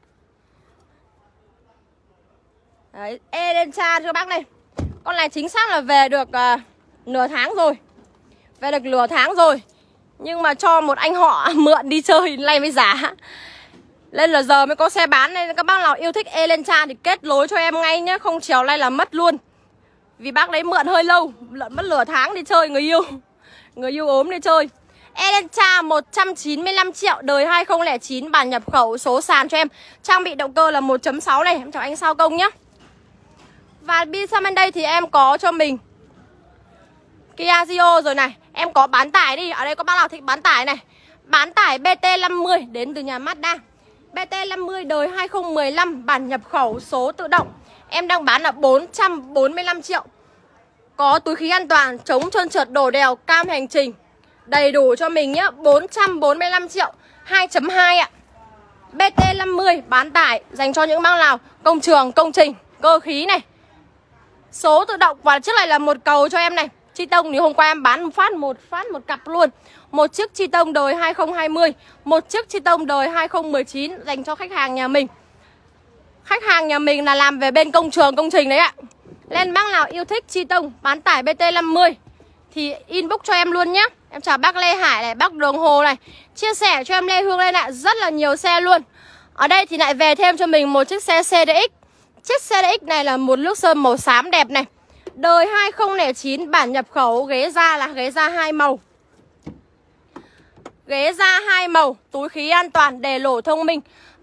Đấy, Elantra cho các bác này. Con này chính xác là về được nửa tháng rồi. Về được nửa tháng rồi. Nhưng mà cho một anh họ mượn đi chơi này với giá. Nên là giờ mới có xe bán. Nên các bác nào yêu thích Elantra thì kết nối cho em ngay nhé. Không chiều nay là mất luôn. Vì bác đấy mượn hơi lâu, mất nửa tháng đi chơi người yêu. Người yêu ốm đi chơi. Elantra 195 triệu, đời 2009, bản nhập khẩu, số sàn cho em. Trang bị động cơ là 1.6 này. Em chào anh Sao Công nhé. Và bên sang bên đây thì em có cho mình Kia Rio rồi này. Em có bán tải đi. Ở đây có bác nào thích bán tải này. Bán tải BT50 đến từ nhà Mazda. BT50 đời 2015, bản nhập khẩu, số tự động. Em đang bán là 445 triệu. Có túi khí an toàn, chống trơn trượt đổ đèo, cam hành trình. Đầy đủ cho mình nhá. 445 triệu, 2.2 ạ. BT50 bán tải dành cho những bác nào công trường, công trình, cơ khí này. Số tự động. Và chiếc này là một cầu cho em này. Chi tông thì hôm qua em bán một cặp luôn. Một chiếc chi tông đời 2020, một chiếc chi tông đời 2019 dành cho khách hàng nhà mình. Khách hàng nhà mình là làm về bên công trường, công trình đấy ạ. Nên bác nào yêu thích chi tông bán tải BT50 thì inbox cho em luôn nhé. Em chào bác Lê Hải này, bác Đường Hồ này. Chia sẻ cho em Lê Hương lên ạ. Rất là nhiều xe luôn. Ở đây thì lại về thêm cho mình một chiếc xe CDX. Chiếc CDX này là một nước sơn màu xám đẹp này. Đời 2009, bản nhập khẩu, ghế da là ghế da 2 màu. Ghế da 2 màu, túi khí an toàn, đề lổ thông minh.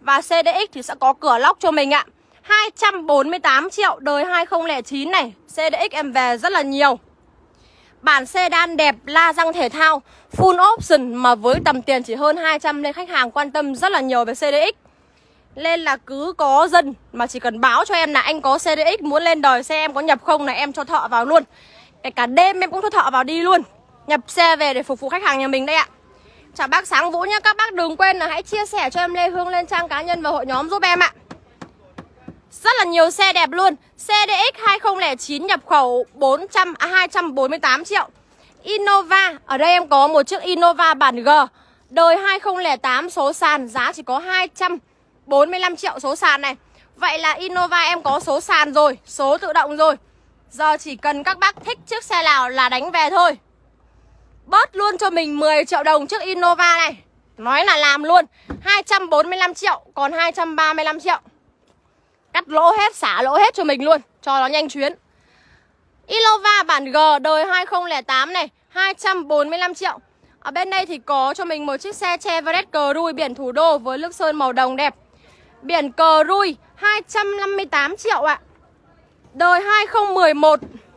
Và CDX thì sẽ có cửa lóc cho mình ạ. 248 triệu đời 2009 này. CDX em về rất là nhiều. Bản sedan đẹp, la răng thể thao, full option mà với tầm tiền chỉ hơn 200 nên khách hàng quan tâm rất là nhiều về CDX. Nên là cứ có dân mà chỉ cần báo cho em là anh có CDX muốn lên đời xe em có nhập không là em cho thợ vào luôn. Kể cả đêm em cũng cho thợ vào đi luôn. Nhập xe về để phục vụ khách hàng nhà mình đây ạ. Chào bác Sáng Vũ nhé. Các bác đừng quên là hãy chia sẻ cho em Lê Hương lên trang cá nhân và hội nhóm giúp em ạ. Rất là nhiều xe đẹp luôn. CDX 2009 nhập khẩu 248 triệu. Innova, ở đây em có một chiếc Innova bản G đời 2008 số sàn, giá chỉ có 245 triệu số sàn này. Vậy là Innova em có số sàn rồi, số tự động rồi. Giờ chỉ cần các bác thích chiếc xe nào là đánh về thôi. Bớt luôn cho mình 10 triệu đồng chiếc Innova này. Nói là làm luôn. 245 triệu còn 235 triệu. Cắt lỗ hết, xả lỗ hết cho mình luôn, cho nó nhanh chuyến. Innova bản G đời 2008 này, 245 triệu. Ở bên đây thì có cho mình một chiếc xe Chevrolet Cruze biển thủ đô với nước sơn màu đồng đẹp. Biển Cruze 258 triệu ạ. Đời 2011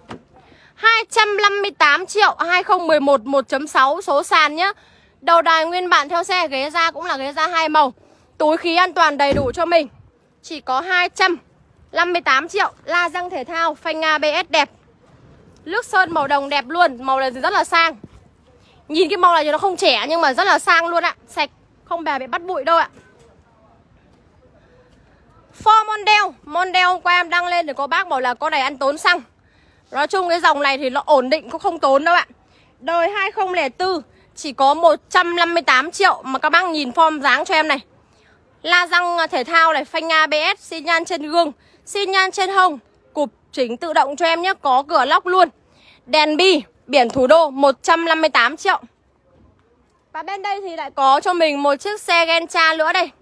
258 triệu, 2011 1.6 số sàn nhá. Đầu đài nguyên bản theo xe, ghế da cũng là ghế da 2 màu. Túi khí an toàn đầy đủ cho mình. Chỉ có 258 triệu. La răng thể thao, phanh ABS đẹp. Nước sơn màu đồng đẹp luôn. Màu này thì rất là sang. Nhìn cái màu này thì nó không trẻ nhưng mà rất là sang luôn ạ. Sạch, không bè bị bắt bụi đâu ạ. Ford Mondeo. Mondeo hôm qua em đăng lên thì có bác bảo là con này ăn tốn xăng. Nói chung cái dòng này thì nó ổn định, cũng không tốn đâu ạ. Đời 2004 chỉ có 158 triệu. Mà các bác nhìn form dáng cho em này. La răng thể thao này, phanh ABS, xi nhan trên gương, xi nhan trên hông, cụp chỉnh tự động cho em nhé, có cửa lóc luôn. Đèn bi, biển thủ đô 158 triệu. Và bên đây thì lại có cho mình một chiếc xe Gentra nữa đây.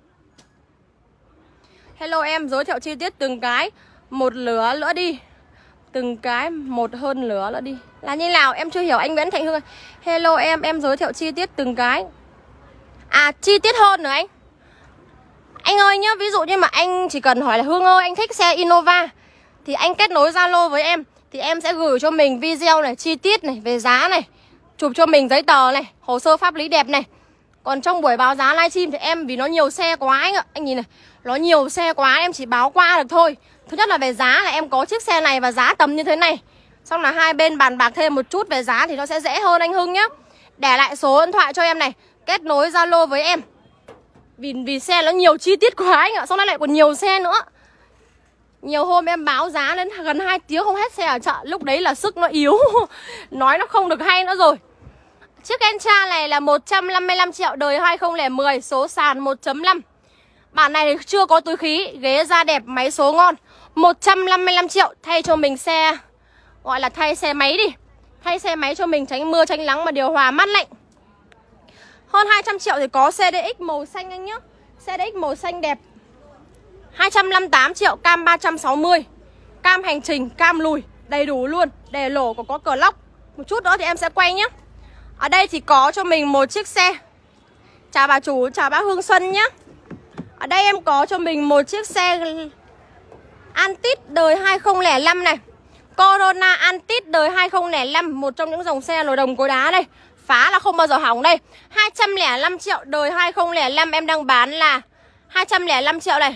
Hello em, giới thiệu chi tiết từng cái một lửa nữa đi. Từng cái một hơn lửa nữa đi. Là như nào em chưa hiểu anh Nguyễn Thành Hương. Hello em giới thiệu chi tiết từng cái. À, chi tiết hơn nữa anh. Anh ơi nhá, ví dụ như mà anh chỉ cần hỏi là Hương ơi anh thích xe Innova thì anh kết nối Zalo với em. Thì em sẽ gửi cho mình video này, chi tiết này, về giá này, chụp cho mình giấy tờ này, hồ sơ pháp lý đẹp này. Còn trong buổi báo giá livestream thì em vì nó nhiều xe quá anh ạ. Anh nhìn này, nó nhiều xe quá em chỉ báo qua được thôi. Thứ nhất là về giá là em có chiếc xe này và giá tầm như thế này. Xong là hai bên bàn bạc thêm một chút về giá thì nó sẽ dễ hơn anh Hưng nhá. Để lại số điện thoại cho em này, kết nối Zalo với em. Vì xe nó nhiều chi tiết quá anh ạ. Xong lại còn nhiều xe nữa. Nhiều hôm em báo giá đến gần 2 tiếng không hết xe ở chợ. Lúc đấy là sức nó yếu. Nói nó không được hay nữa rồi. Chiếc Gentra này là 155 triệu đời 2010, số sàn 1.5. Bản này thì chưa có túi khí, ghế da đẹp, máy số ngon. 155 triệu thay cho mình xe, gọi là thay xe máy đi. Thay xe máy cho mình tránh mưa tránh nắng mà điều hòa mát lạnh. Hơn 200 triệu thì có CDX màu xanh anh nhé. CDX màu xanh đẹp. 258 triệu, cam 360. Cam hành trình, cam lùi, đầy đủ luôn. Đề lổ có cờ lóc. Một chút nữa thì em sẽ quay nhé. Ở đây thì có cho mình một chiếc xe. Chào bà chủ, chào bác Hương Xuân nhé. Ở đây em có cho mình một chiếc xe Altis đời 2005 này. Corona Altis đời 2005, một trong những dòng xe lồi đồng cối đá đây. Phá là không bao giờ hỏng đây. 205 triệu đời 2005 em đang bán là 205 triệu này.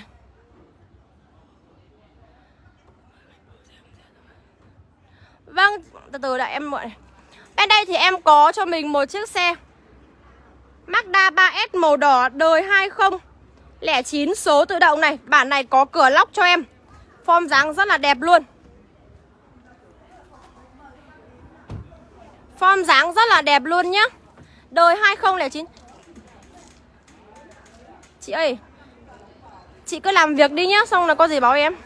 Vâng, từ từ đợi em mọi. Bên đây thì em có cho mình một chiếc xe Mazda 3S màu đỏ đời 2009 số tự động này. Bản này có cửa lóc cho em. Form dáng rất là đẹp luôn. Form dáng rất là đẹp luôn nhá. Đời 2009. Chị ơi, chị cứ làm việc đi nhá, xong là có gì báo em.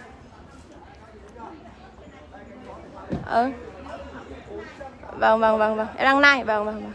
Vâng, em đang like. Vâng.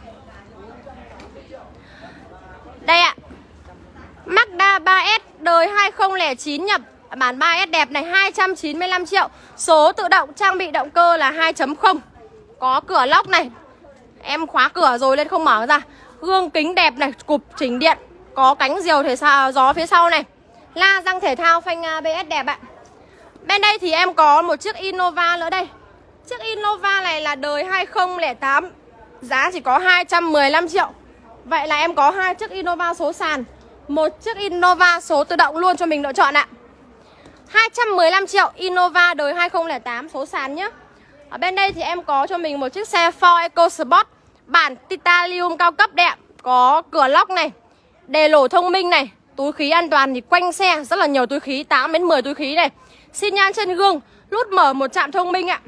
Đây ạ. Mazda 3S đời 2009 nhập bản 3S đẹp này, 295 triệu. Số tự động, trang bị động cơ là 2.0. Có cửa lóc này. Em khóa cửa rồi nên không mở ra. Gương kính đẹp này, cụp chỉnh điện. Có cánh diều thể gió phía sau này. La răng thể thao phanh ABS đẹp ạ. Bên đây thì em có một chiếc Innova nữa đây. Chiếc Innova này là đời 2008, giá chỉ có 215 triệu. Vậy là em có 2 chiếc Innova số sàn, một chiếc Innova số tự động luôn cho mình lựa chọn ạ. 215 triệu Innova đời 2008 số sàn nhé. Ở bên đây thì em có cho mình một chiếc xe Ford EcoSport bản titanium cao cấp đẹp. Có cửa lóc này, đề lổ thông minh này, túi khí an toàn thì quanh xe rất là nhiều túi khí, 8 đến 10 túi khí này. Xi nhan trên gương, nút mở một trạm thông minh ạ.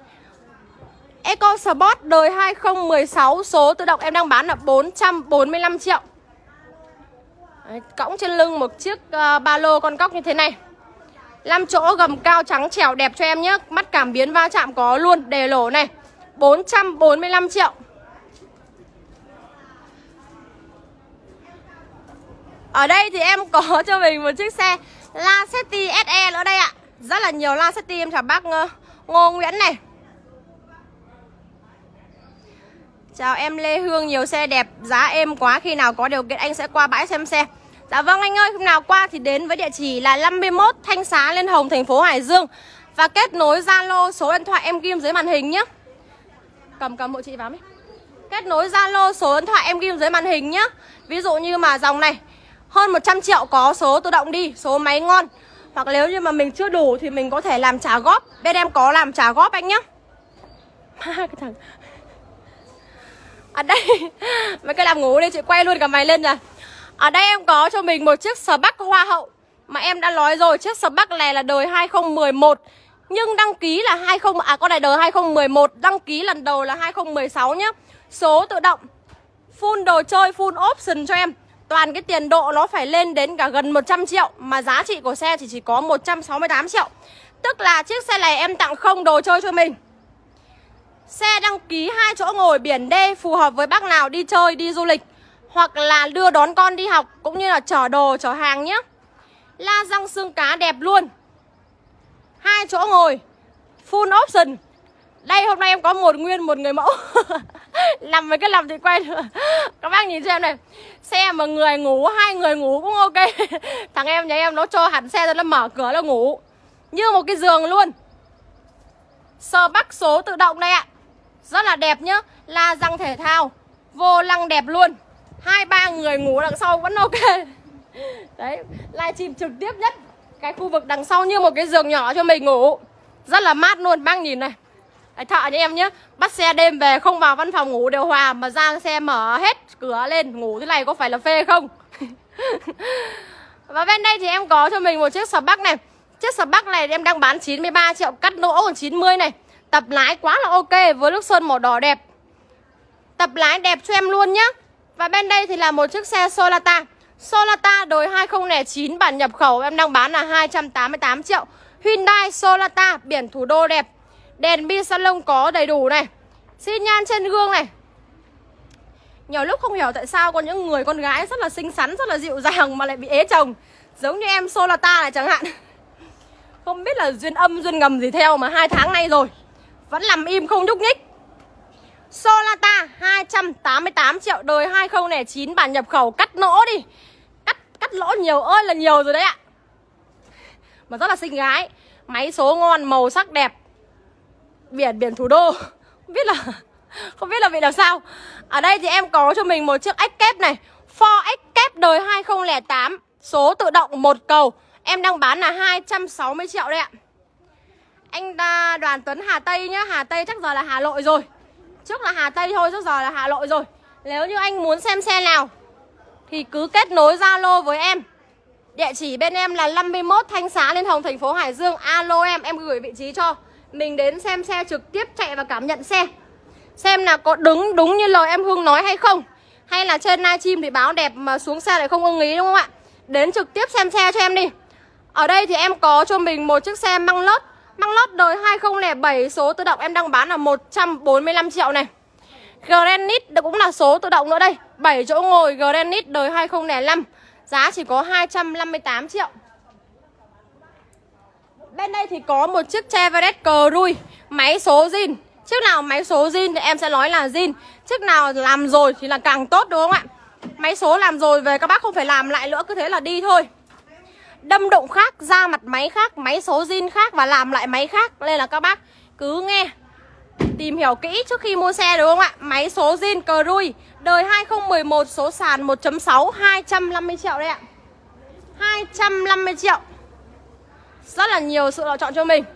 EcoSport đời 2016 số tự động em đang bán là 445 triệu. Đấy, cõng trên lưng một chiếc ba lô con cóc như thế này. 5 chỗ gầm cao trắng trẻo đẹp cho em nhé. Mắt cảm biến va chạm có luôn, đề lổ này, 445 triệu. Ở đây thì em có cho mình một chiếc xe Lacetti SE nữa đây ạ. Rất là nhiều Lacetti, em chào bác Ngô Nguyễn này. Chào em Lê Hương, nhiều xe đẹp, giá êm quá, khi nào có điều kiện anh sẽ qua bãi xem xe. Dạ vâng anh ơi, hôm nào qua thì đến với địa chỉ là 51 Thanh Xá Liên Hồng, thành phố Hải Dương. Và kết nối Zalo, số điện thoại em ghim dưới màn hình nhé. Cầm hộ chị vào đi. Kết nối Zalo, số điện thoại em ghim dưới màn hình nhé. Ví dụ như mà dòng này hơn 100 triệu có số tự động đi, số máy ngon. Hoặc nếu như mà mình chưa đủ thì mình có thể làm trả góp. Bên em có làm trả góp anh nhé. Cái thằng ở đây mấy cái làm ngủ đi, chị quay luôn cả mày lên rồi. Ở đây em có cho mình một chiếc Spark Hoa hậu. Mà em đã nói rồi, chiếc Spark này là đời 2011. Nhưng đăng ký là con này đời 2011, đăng ký lần đầu là 2016 nhá. Số tự động, full đồ chơi, full option cho em. Toàn cái tiền độ nó phải lên đến cả gần 100 triệu. Mà giá trị của xe chỉ có 168 triệu. Tức là chiếc xe này em tặng không đồ chơi cho mình. Xe đăng ký 2 chỗ ngồi biển D, phù hợp với bác nào đi chơi, đi du lịch, hoặc là đưa đón con đi học, cũng như là chở đồ, chở hàng nhé. La răng xương cá đẹp luôn, 2 chỗ ngồi, full option. Đây hôm nay em có một người mẫu làm mấy cái làm thì quay nữa. Các bác nhìn cho em này, xe mà người ngủ, 2 người ngủ cũng ok. Thằng em nhà em nó cho hẳn xe ra, nó mở cửa nó ngủ như một cái giường luôn. Spark số tự động đây ạ, rất là đẹp nhá. La răng thể thao, vô lăng đẹp luôn, 2-3 người ngủ đằng sau vẫn ok. Đấy, livestream trực tiếp nhất cái khu vực đằng sau như một cái giường nhỏ cho mình ngủ, rất là mát luôn. Bác nhìn này, đấy, thợ như em nhé, bắt xe đêm về không vào văn phòng ngủ điều hòa mà ra xe mở hết cửa lên ngủ thế này có phải là phê không? Và bên đây thì em có cho mình một chiếc Spark này. Chiếc Spark này em đang bán 93 triệu, cắt lỗ còn 90 này. Tập lái quá là ok, với nước sơn màu đỏ đẹp. Tập lái đẹp cho em luôn nhá. Và bên đây thì là một chiếc xe Sonata. Sonata đời 2009 bản nhập khẩu em đang bán là 288 triệu. Hyundai Sonata biển thủ đô đẹp. Đèn bi salon có đầy đủ này. Xi nhan trên gương này. Nhiều lúc không hiểu tại sao có những người con gái rất là xinh xắn, rất là dịu dàng mà lại bị ế chồng. Giống như em Sonata này chẳng hạn. Không biết là duyên âm duyên ngầm gì theo mà 2 tháng nay rồi vẫn nằm im không nhúc nhích. Sonata 288 triệu đời 2009 bản nhập khẩu, cắt lỗ đi. Cắt lỗ nhiều ơi là nhiều rồi đấy ạ. Mà rất là xinh gái. Máy số ngon, màu sắc đẹp. Biển thủ đô. Không biết là vị làm sao. Ở đây thì em có cho mình một chiếc Escape này, Ford Escape đời 2008, số tự động 1 cầu. Em đang bán là 260 triệu đấy ạ. Anh Đoàn Tuấn Hà Tây nhá. Hà Tây chắc giờ là Hà Nội rồi. Trước là Hà Tây thôi, chắc giờ là Hà Nội rồi. Nếu như anh muốn xem xe nào thì cứ kết nối Zalo với em. Địa chỉ bên em là 51 Thanh Xá Liên Hồng, thành phố Hải Dương. Alo em gửi vị trí cho. Mình đến xem xe trực tiếp, chạy và cảm nhận xe. Xem là có đúng như lời em Hương nói hay không. Hay là trên livestream thì báo đẹp mà xuống xe lại không ưng ý, đúng không ạ? Đến trực tiếp xem xe cho em đi. Ở đây thì em có cho mình một chiếc xe Măng Lót đời 2007, số tự động em đang bán là 145 triệu này. Granite cũng là số tự động nữa đây, 7 chỗ ngồi Granite đời 2005, giá chỉ có 258 triệu. Bên đây thì có một chiếc Chevrolet Cruze, máy số zin. Chiếc nào máy số zin thì em sẽ nói là zin. Chiếc nào làm rồi thì là càng tốt, đúng không ạ? Máy số làm rồi về các bác không phải làm lại nữa, cứ thế là đi thôi. Đâm đụng khác, da mặt máy khác, máy số zin khác và làm lại máy khác. Nên là các bác cứ nghe, tìm hiểu kỹ trước khi mua xe, đúng không ạ? Máy số zin Cruise đời 2011, số sàn 1.6, 250 triệu đấy ạ. 250 triệu. Rất là nhiều sự lựa chọn cho mình.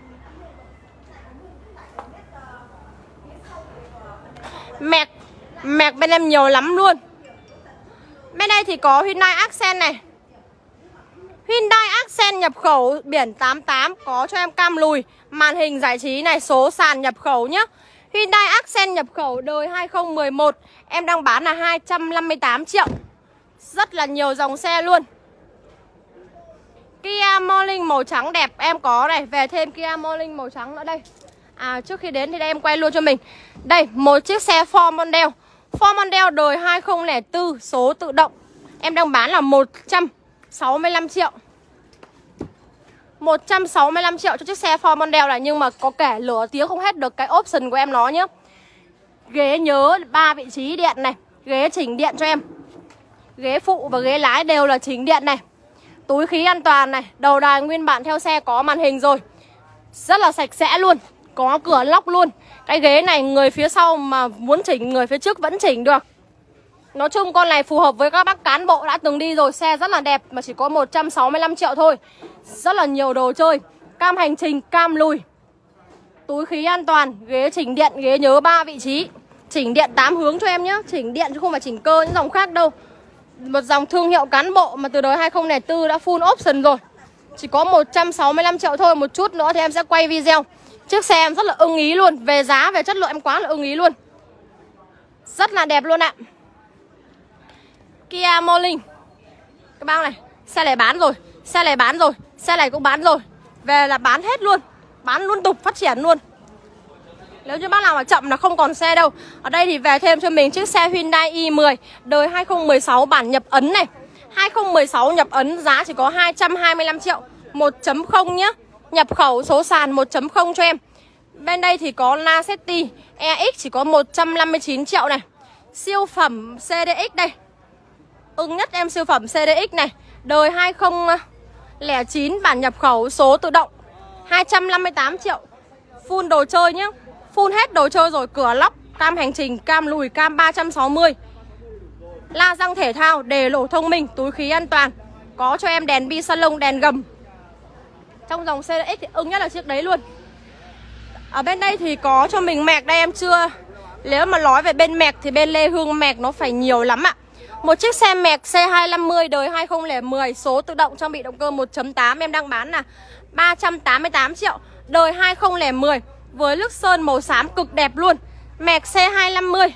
Mẹc bên em nhiều lắm luôn. Bên đây thì có Hyundai Accent này. Hyundai Accent nhập khẩu biển 88, có cho em cam lùi, màn hình giải trí này, số sàn nhập khẩu nhá. Hyundai Accent nhập khẩu đời 2011, em đang bán là 258 triệu. Rất là nhiều dòng xe luôn. Kia Morning màu trắng đẹp em có này, về thêm Kia Morning màu trắng nữa đây. Trước khi đến thì đây em quay luôn cho mình. Đây, một chiếc xe Ford Mondeo. Ford Mondeo đời 2004, số tự động. Em đang bán là 165 triệu. 165 triệu cho chiếc xe Ford Mondeo này. Nhưng mà có kể lửa tiếng không hết được cái option của em nó nhé. Ghế nhớ 3 vị trí điện này, ghế chỉnh điện cho em. Ghế phụ và ghế lái đều là chỉnh điện này. Túi khí an toàn này, đầu đài nguyên bản theo xe, có màn hình rồi. Rất là sạch sẽ luôn, có cửa lóc luôn. Cái ghế này người phía sau mà muốn chỉnh, người phía trước vẫn chỉnh được. Nói chung con này phù hợp với các bác cán bộ đã từng đi rồi. Xe rất là đẹp mà chỉ có 165 triệu thôi. Rất là nhiều đồ chơi. Cam hành trình, cam lùi, túi khí an toàn, ghế chỉnh điện, ghế nhớ 3 vị trí. Chỉnh điện 8 hướng cho em nhé. Chỉnh điện chứ không phải chỉnh cơ những dòng khác đâu. Một dòng thương hiệu cán bộ mà từ đời 2004 đã full option rồi. Chỉ có 165 triệu thôi. Một chút nữa thì em sẽ quay video. Chiếc xe em rất là ưng ý luôn. Về giá, về chất lượng em quá là ưng ý luôn. Rất là đẹp luôn ạ. Kia Morning. Các bác này, xe này bán rồi, xe này bán rồi, xe này cũng bán rồi. Về là bán hết luôn. Bán luôn tục, phát triển luôn. Nếu như bác nào mà chậm là không còn xe đâu. Ở đây thì về thêm cho mình chiếc xe Hyundai i10 đời 2016 bản nhập ấn này. 2016 nhập ấn, giá chỉ có 225 triệu 1.0 nhá. Nhập khẩu số sàn 1.0 cho em. Bên đây thì có Lacetti EX chỉ có 159 triệu này. Siêu phẩm CDX đây. Ưng nhất em siêu phẩm CDX này. Đời 2009 bản nhập khẩu, số tự động, 258 triệu. Full đồ chơi nhá. Full hết đồ chơi rồi, cửa lóc, cam hành trình, cam lùi, cam 360. La răng thể thao, đề lỗ thông minh, túi khí an toàn. Có cho em đèn bi salon, đèn gầm. Trong dòng CDX thì ưng nhất là chiếc đấy luôn. Ở bên đây thì có cho mình mẹc đây em chưa. Nếu mà nói về bên mẹc thì bên Lê Hương mẹc nó phải nhiều lắm ạ. Một chiếc xe mẹc C250 đời 2010, số tự động, trang bị động cơ 1.8, em đang bán là 388 triệu. Đời 2010 với lướt sơn màu xám cực đẹp luôn. Mẹc C250.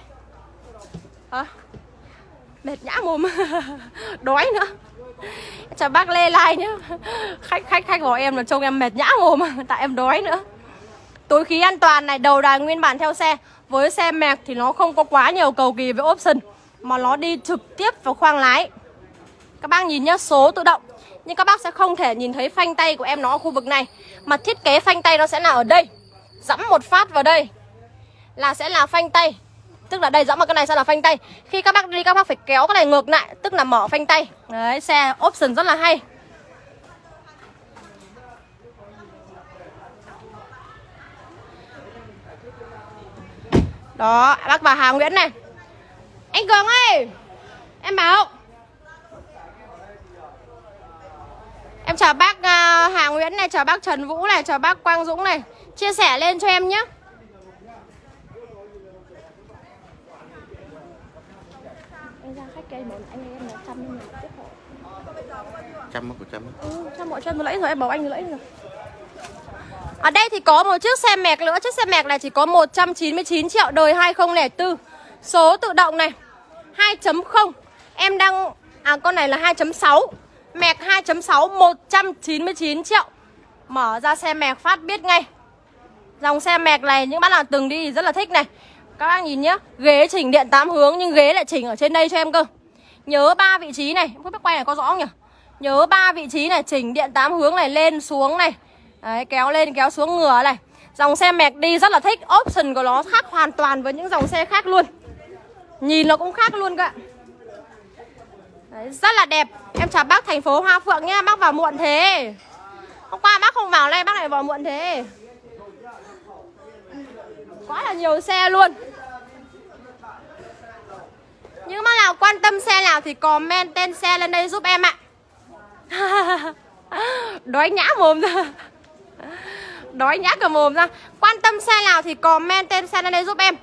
Mệt nhã mồm. Đói nữa. Chào bác Lê Lai nhé. Khách của em là trông em mệt nhã mồm. Tại em đói nữa. Túi khí an toàn này, đầu đài nguyên bản theo xe. Với xe mẹc thì nó không có quá nhiều cầu kỳ với option, mà nó đi trực tiếp vào khoang lái. Các bác nhìn nhá, số tự động. Nhưng các bác sẽ không thể nhìn thấy phanh tay của em nó ở khu vực này. Mà thiết kế phanh tay nó sẽ là ở đây. Dẫm một phát vào đây là sẽ là phanh tay. Tức là đây dẫm vào cái này sẽ là phanh tay. Khi các bác đi các bác phải kéo cái này ngược lại, tức là mở phanh tay. Đấy, xe option rất là hay. Đó, bác vào Hà Nguyễn này. Anh Cường ơi, em bảo. Em chào bác Hà Nguyễn này, chào bác Trần Vũ này, chào bác Quang Dũng này. Chia sẻ lên cho em nhé. Anh ra khách cây anh em là 100 nhưng mà tiếp hộ. 100 mọi chân vừa nãy rồi, em bảo anh vừa nãy rồi. Ở đây thì có một chiếc xe mẹc nữa. Chiếc xe mẹc này chỉ có 199 triệu, đời 2004. Số tự động này, 2.0. Em đang... con này là 2.6. Mẹc 2.6, 199 triệu. Mở ra xe mẹc phát biết ngay. Dòng xe mẹc này những bác nào từng đi thì rất là thích này. Các bác nhìn nhá, ghế chỉnh điện 8 hướng nhưng ghế lại chỉnh ở trên đây cho em cơ. Nhớ 3 vị trí này, không biết quay này có rõ không nhỉ? Nhớ 3 vị trí này, chỉnh điện 8 hướng này, lên xuống này. Đấy, kéo lên kéo xuống ngửa này. Dòng xe mẹc đi rất là thích. Option của nó khác hoàn toàn với những dòng xe khác luôn. Nhìn nó cũng khác luôn các bạn. Đấy, rất là đẹp. Em chào bác thành phố Hoa Phượng nhá. Bác vào muộn thế. Hôm qua bác không vào, nay bác lại vào muộn thế. Quá là nhiều xe luôn. Nhưng bác nào quan tâm xe nào thì comment tên xe lên đây giúp em ạ. Đói nhã mồm ra. Đói nhã cả mồm ra. Quan tâm xe nào thì comment tên xe lên đây giúp em.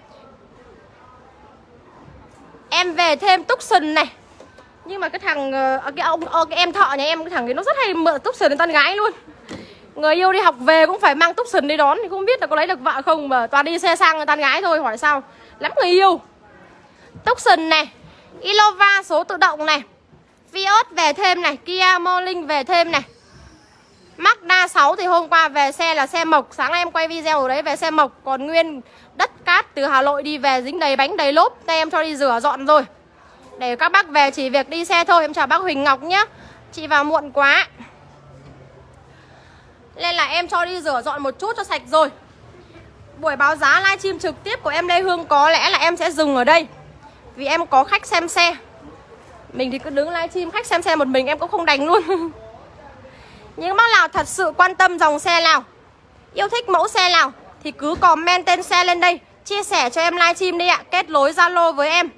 Em về thêm Tucson này. Nhưng mà cái thằng cái em thợ nhà em, cái thằng ấy nó rất hay mượn Tucson đến con gái luôn. Người yêu đi học về cũng phải mang Tucson đi đón. Thì không biết là có lấy được vợ không, mà toàn đi xe sang con gái thôi. Hỏi sao lắm người yêu. Tucson này, Innova số tự động này, Vios về thêm này, Kia Morning về thêm này, Mazda 6 thì hôm qua về xe là xe mộc. Sáng nay em quay video ở đấy về xe mộc. Còn nguyên đất cát từ Hà Nội đi về dính đầy bánh đầy lốp. Đây em cho đi rửa dọn rồi, để các bác về chỉ việc đi xe thôi. Em chào bác Huỳnh Ngọc nhé. Chị vào muộn quá nên là em cho đi rửa dọn một chút cho sạch rồi. Buổi báo giá livestream trực tiếp của em Lê Hương có lẽ là em sẽ dừng ở đây, vì em có khách xem xe. Mình thì cứ đứng livestream khách xem xe một mình em cũng không đành luôn. Nhưng bác nào thật sự quan tâm dòng xe nào, yêu thích mẫu xe nào thì cứ comment tên xe lên đây, chia sẻ cho em livestream đi ạ. Kết nối Zalo với em.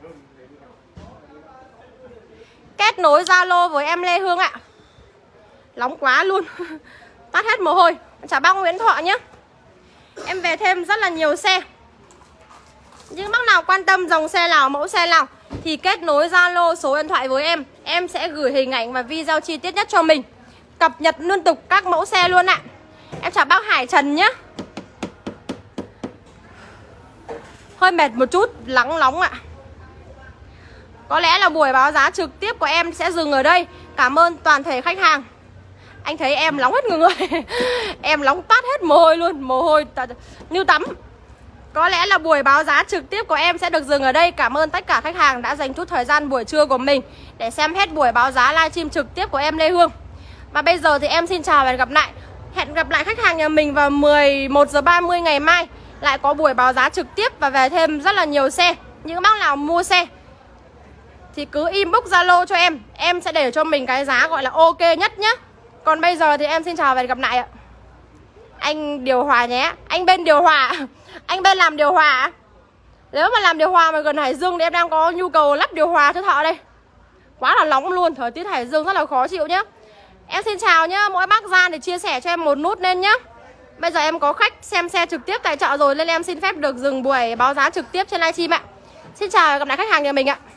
Kết nối Zalo với em Lê Hương ạ. Nóng quá luôn. Tắt hết mồ hôi. Chào bác Nguyễn Thọ nhé. Em về thêm rất là nhiều xe. Nhưng bác nào quan tâm dòng xe nào, mẫu xe nào thì kết nối Zalo số điện thoại với em. Em sẽ gửi hình ảnh và video chi tiết nhất cho mình, cập nhật liên tục các mẫu xe luôn ạ. Em chào bác Hải Trần nhé. Hơi mệt một chút, nắng nóng ạ. Có lẽ là buổi báo giá trực tiếp của em sẽ dừng ở đây. Cảm ơn toàn thể khách hàng. Anh thấy em nóng hết người. Em nóng toát hết mồ hôi luôn. Mồ hôi như tắm. Có lẽ là buổi báo giá trực tiếp của em sẽ được dừng ở đây. Cảm ơn tất cả khách hàng đã dành chút thời gian buổi trưa của mình để xem hết buổi báo giá livestream trực tiếp của em Lê Hương. Và bây giờ thì em xin chào và hẹn gặp lại. Hẹn gặp lại khách hàng nhà mình vào 11h30 ngày mai. Lại có buổi báo giá trực tiếp và về thêm rất là nhiều xe. Những bác nào mua xe thì cứ inbox Zalo cho em sẽ để cho mình cái giá gọi là ok nhất nhé. Còn bây giờ thì em xin chào và hẹn gặp lại ạ. Anh điều hòa nhé. Anh bên điều hòa. Anh bên làm điều hòa. Nếu mà làm điều hòa mà gần Hải Dương thì em đang có nhu cầu lắp điều hòa cho thợ đây. Quá là nóng luôn. Thời tiết Hải Dương rất là khó chịu nhé. Em xin chào nhé. Mỗi bác ra để chia sẻ cho em một nút lên nhé. Bây giờ em có khách xem xe trực tiếp tại chợ rồi, nên em xin phép được dừng buổi báo giá trực tiếp trên livestream ạ. Xin chào và gặp lại khách hàng nhà mình ạ.